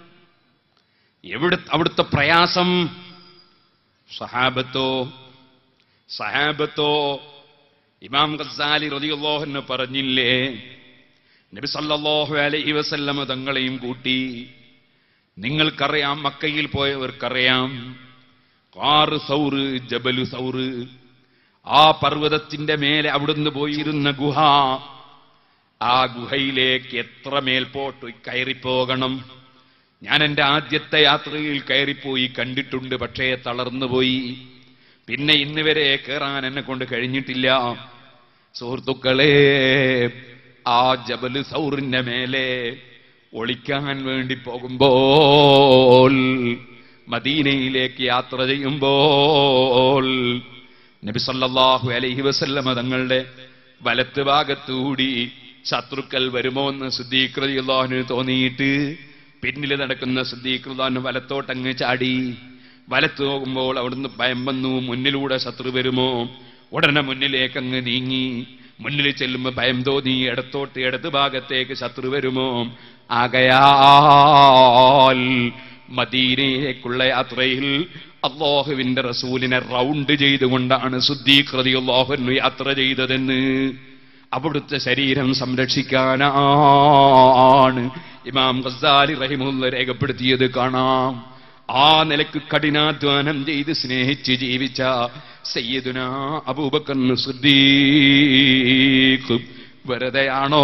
A: എവിടെ അവിടുത്തെ പ്രയാസം. സഹാബത്തോ സഹാബത്തോ ഇമാം ഗസാലി റളിയല്ലാഹു അൻഹു പറഞ്ഞില്ലേ, നബി സല്ലല്ലാഹു അലൈഹി വസല്ലം തങ്ങളെയും കൂട്ടി. നിങ്ങൾക്കറിയാം, മക്കയിൽ പോയവർക്കറിയാം, ഖാറ് സൗറ്, ജബലു സൗറ്, ആ പർവ്വതത്തിന്റെ മേലെ അവിടുന്ന് പോയിരുന്ന ഗുഹ. ആ ഗുഹയിലേക്ക് എത്ര മേൽപോട്ട് കയറിപ്പോകണം. ഞാൻ എൻ്റെ ആദ്യത്തെ യാത്രയിൽ കയറിപ്പോയി കണ്ടിട്ടുണ്ട്, പക്ഷേ തളർന്നുപോയി. പിന്നെ ഇന്ന് വരെ കയറാൻ എന്നെ കൊണ്ട് കഴിഞ്ഞിട്ടില്ല. സുഹൃത്തുക്കളെ, ആ ജബല് സൗറിന്റെ മേലെ ഒളിക്കാൻ വേണ്ടി പോകുമ്പോൾ, മദീനയിലേക്ക് യാത്ര ചെയ്യുമ്പോൾ, നബി സല്ലല്ലാഹു അലൈഹി വസല്ലമ തങ്ങളുടെ വലത്ത് ഭാഗത്തുകൂടി ശത്രുക്കൾ വരുമോ എന്ന് സിദ്ദീഖ് റളിയല്ലാഹു അൻഹു തോന്നിയിട്ട് പിന്നിൽ നടക്കുന്ന സിദ്ദീഖ് റളിയല്ലാഹു അൻഹു വലത്തോട്ടങ്ങ് ചാടി. വലത്ത് നോക്കുമ്പോൾ അവിടുന്ന് ഭയം വന്നു, മുന്നിലൂടെ ശത്രു വരുമോ. ഉടനെ മുന്നിലേക്ക് അങ്ങ് നീങ്ങി. മുന്നിൽ ചെല്ലുമ്പോൾ ഭയം തോന്നി, ഇടത്തോട്ട് ഇടത് ഭാഗത്തേക്ക് ശത്രു വരുമോ. ആകയാൽ മദീനയിലേക്കുള്ള യാത്രയിൽ അല്ലാഹുവിന്റെ റസൂലിനെ റൗണ്ട് ചെയ്തുകൊണ്ടാണ് സിദ്ദീഖ് റളിയല്ലാഹു അൻഹു യാത്ര ചെയ്തതെന്ന് അവിടുത്തെ ശരീരം സംരക്ഷിക്കാനാണ് ഇമാം ഗസാലി റഹിമഹുല്ലാഹ് രേഖപ്പെടുത്തിയത് കാണാം. ആ നിലക്ക് കഠിനാധ്വാനം ചെയ്ത് സ്നേഹിച്ച് ജീവിച്ച സയ്യിദുനാ അബൂബക്കർ സിദ്ദീഖ് വെറുതെയാണോ?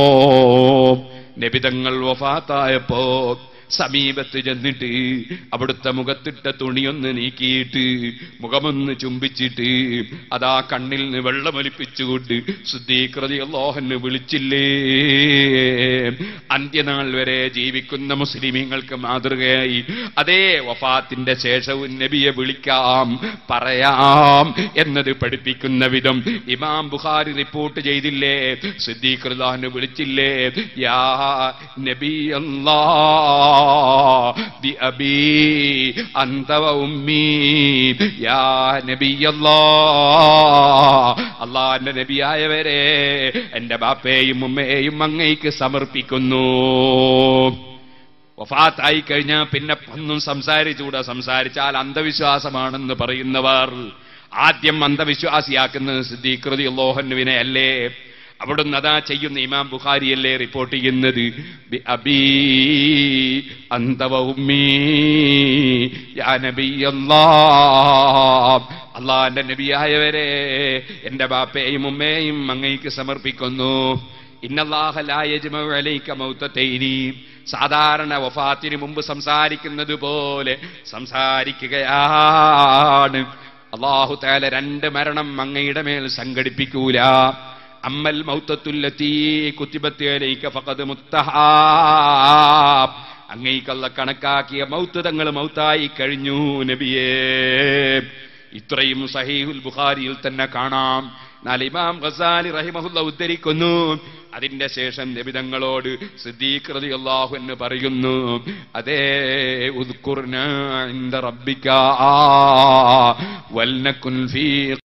A: നബി തങ്ങൾ വഫാത്തായപ്പോ സമീപത്ത് ചെന്നിട്ട് അവിടുത്തെ മുഖത്തിട്ട തുണിയൊന്ന് നീക്കിയിട്ട് മുഖമൊന്ന് ചുംബിച്ചിട്ട് അതാ കണ്ണിൽ നിന്ന് വെള്ളമൊലിപ്പിച്ചുകൊണ്ട് സിദ്ദീഖ് റളിയല്ലാഹു അൻഹു വിളിച്ചില്ലേ? അന്ത്യനാൾ വരെ ജീവിക്കുന്ന മുസ്ലിമീങ്ങൾക്ക് മാതൃകയായി അതേ വഫാത്തിന്റെ ശേഷവും നബിയെ വിളിക്കാം, പറയാം എന്നത് പഠിപ്പിക്കുന്ന വിധം ഇമാം ബുഖാരി റിപ്പോർട്ട് ചെയ്തില്ലേ? സിദ്ദീഖ് റളിയല്ലാഹു അൻഹു വിളിച്ചില്ലേ? യാ നബി അല്ലാഹ് ബിഅബീ അൻത വഉമ്മീ യാ നബിയല്ലാഹ്, അല്ലാഹുവിന്റെ നബിയായവരെ എന്റെ ബാപ്പയെയും ഉമ്മയെയും അങ്ങേക്ക് സമർപ്പിക്കുന്നു. വഫാത്തായി കഴിഞ്ഞാൽ പിന്നെ ഒന്നും സംസാരിച്ചുകൂടാ. സംസാരിച്ചാൽ അന്ധവിശ്വാസമാണെന്ന് പറയുന്നവർ ആദ്യം അന്ധവിശ്വാസിയാക്കുന്നത് സിദ്ദീഖ് റളിയല്ലാഹു അൻഹുവിനെ അല്ലേ? അവിടുന്ന് അതാ ചെയ്യുന്ന ഇമാം ബുഖാരിയല്ലേ റിപ്പോർട്ട് ചെയ്യുന്നത്? ബിഅബീ അൻത വഉമ്മീ യാ നബിയല്ലാഹ്, അല്ലാഹുവിന്റെ നബിയായവരെ എന്റെ ബാപ്പയെയും ഉമ്മയെയും അങ്ങേക്ക് സമർപ്പിക്കുന്നു. ഇന്നല്ലാഹ ലാ യജ്മഉ അലൈക മൗതതൈനി, സാധാരണ വഫാത്തിന് മുമ്പ് സംസാരിക്കുന്നത് പോലെ സംസാരിക്കുകയാണ്. അല്ലാഹു തആല രണ്ട് മരണം അങ്ങയുടെ മേൽ സംഘടിപ്പിക്കൂല. അമ്മൽ മൗതത്തുല്ലതീ കുതിബത് അലൈക ഫഖദ് മുത്തഹാബ്, അങ്ങേക്കല്ല കണക്കാക്കിയ മൗത്ത് തങ്ങൾ മൗത്തായി കഴിഞ്ഞു നബിയേ. ഇത്രയും സഹീഹുൽ ബുഖാരിയിൽ തന്നെ കാണാം. എന്നാൽ ഇമാം ഗസാലി റഹിമഹുല്ല ഉദ്ധരിക്കുന്നു, അതിന്റെ ശേഷം നബി തങ്ങളോട് സിദ്ദീഖ് റളിയല്ലാഹു അൻഹു പറയുന്നു, അതേ ഉദ്കുർനാ ഇൻദ റബ്ബിക വൽനകുൻ ഫീ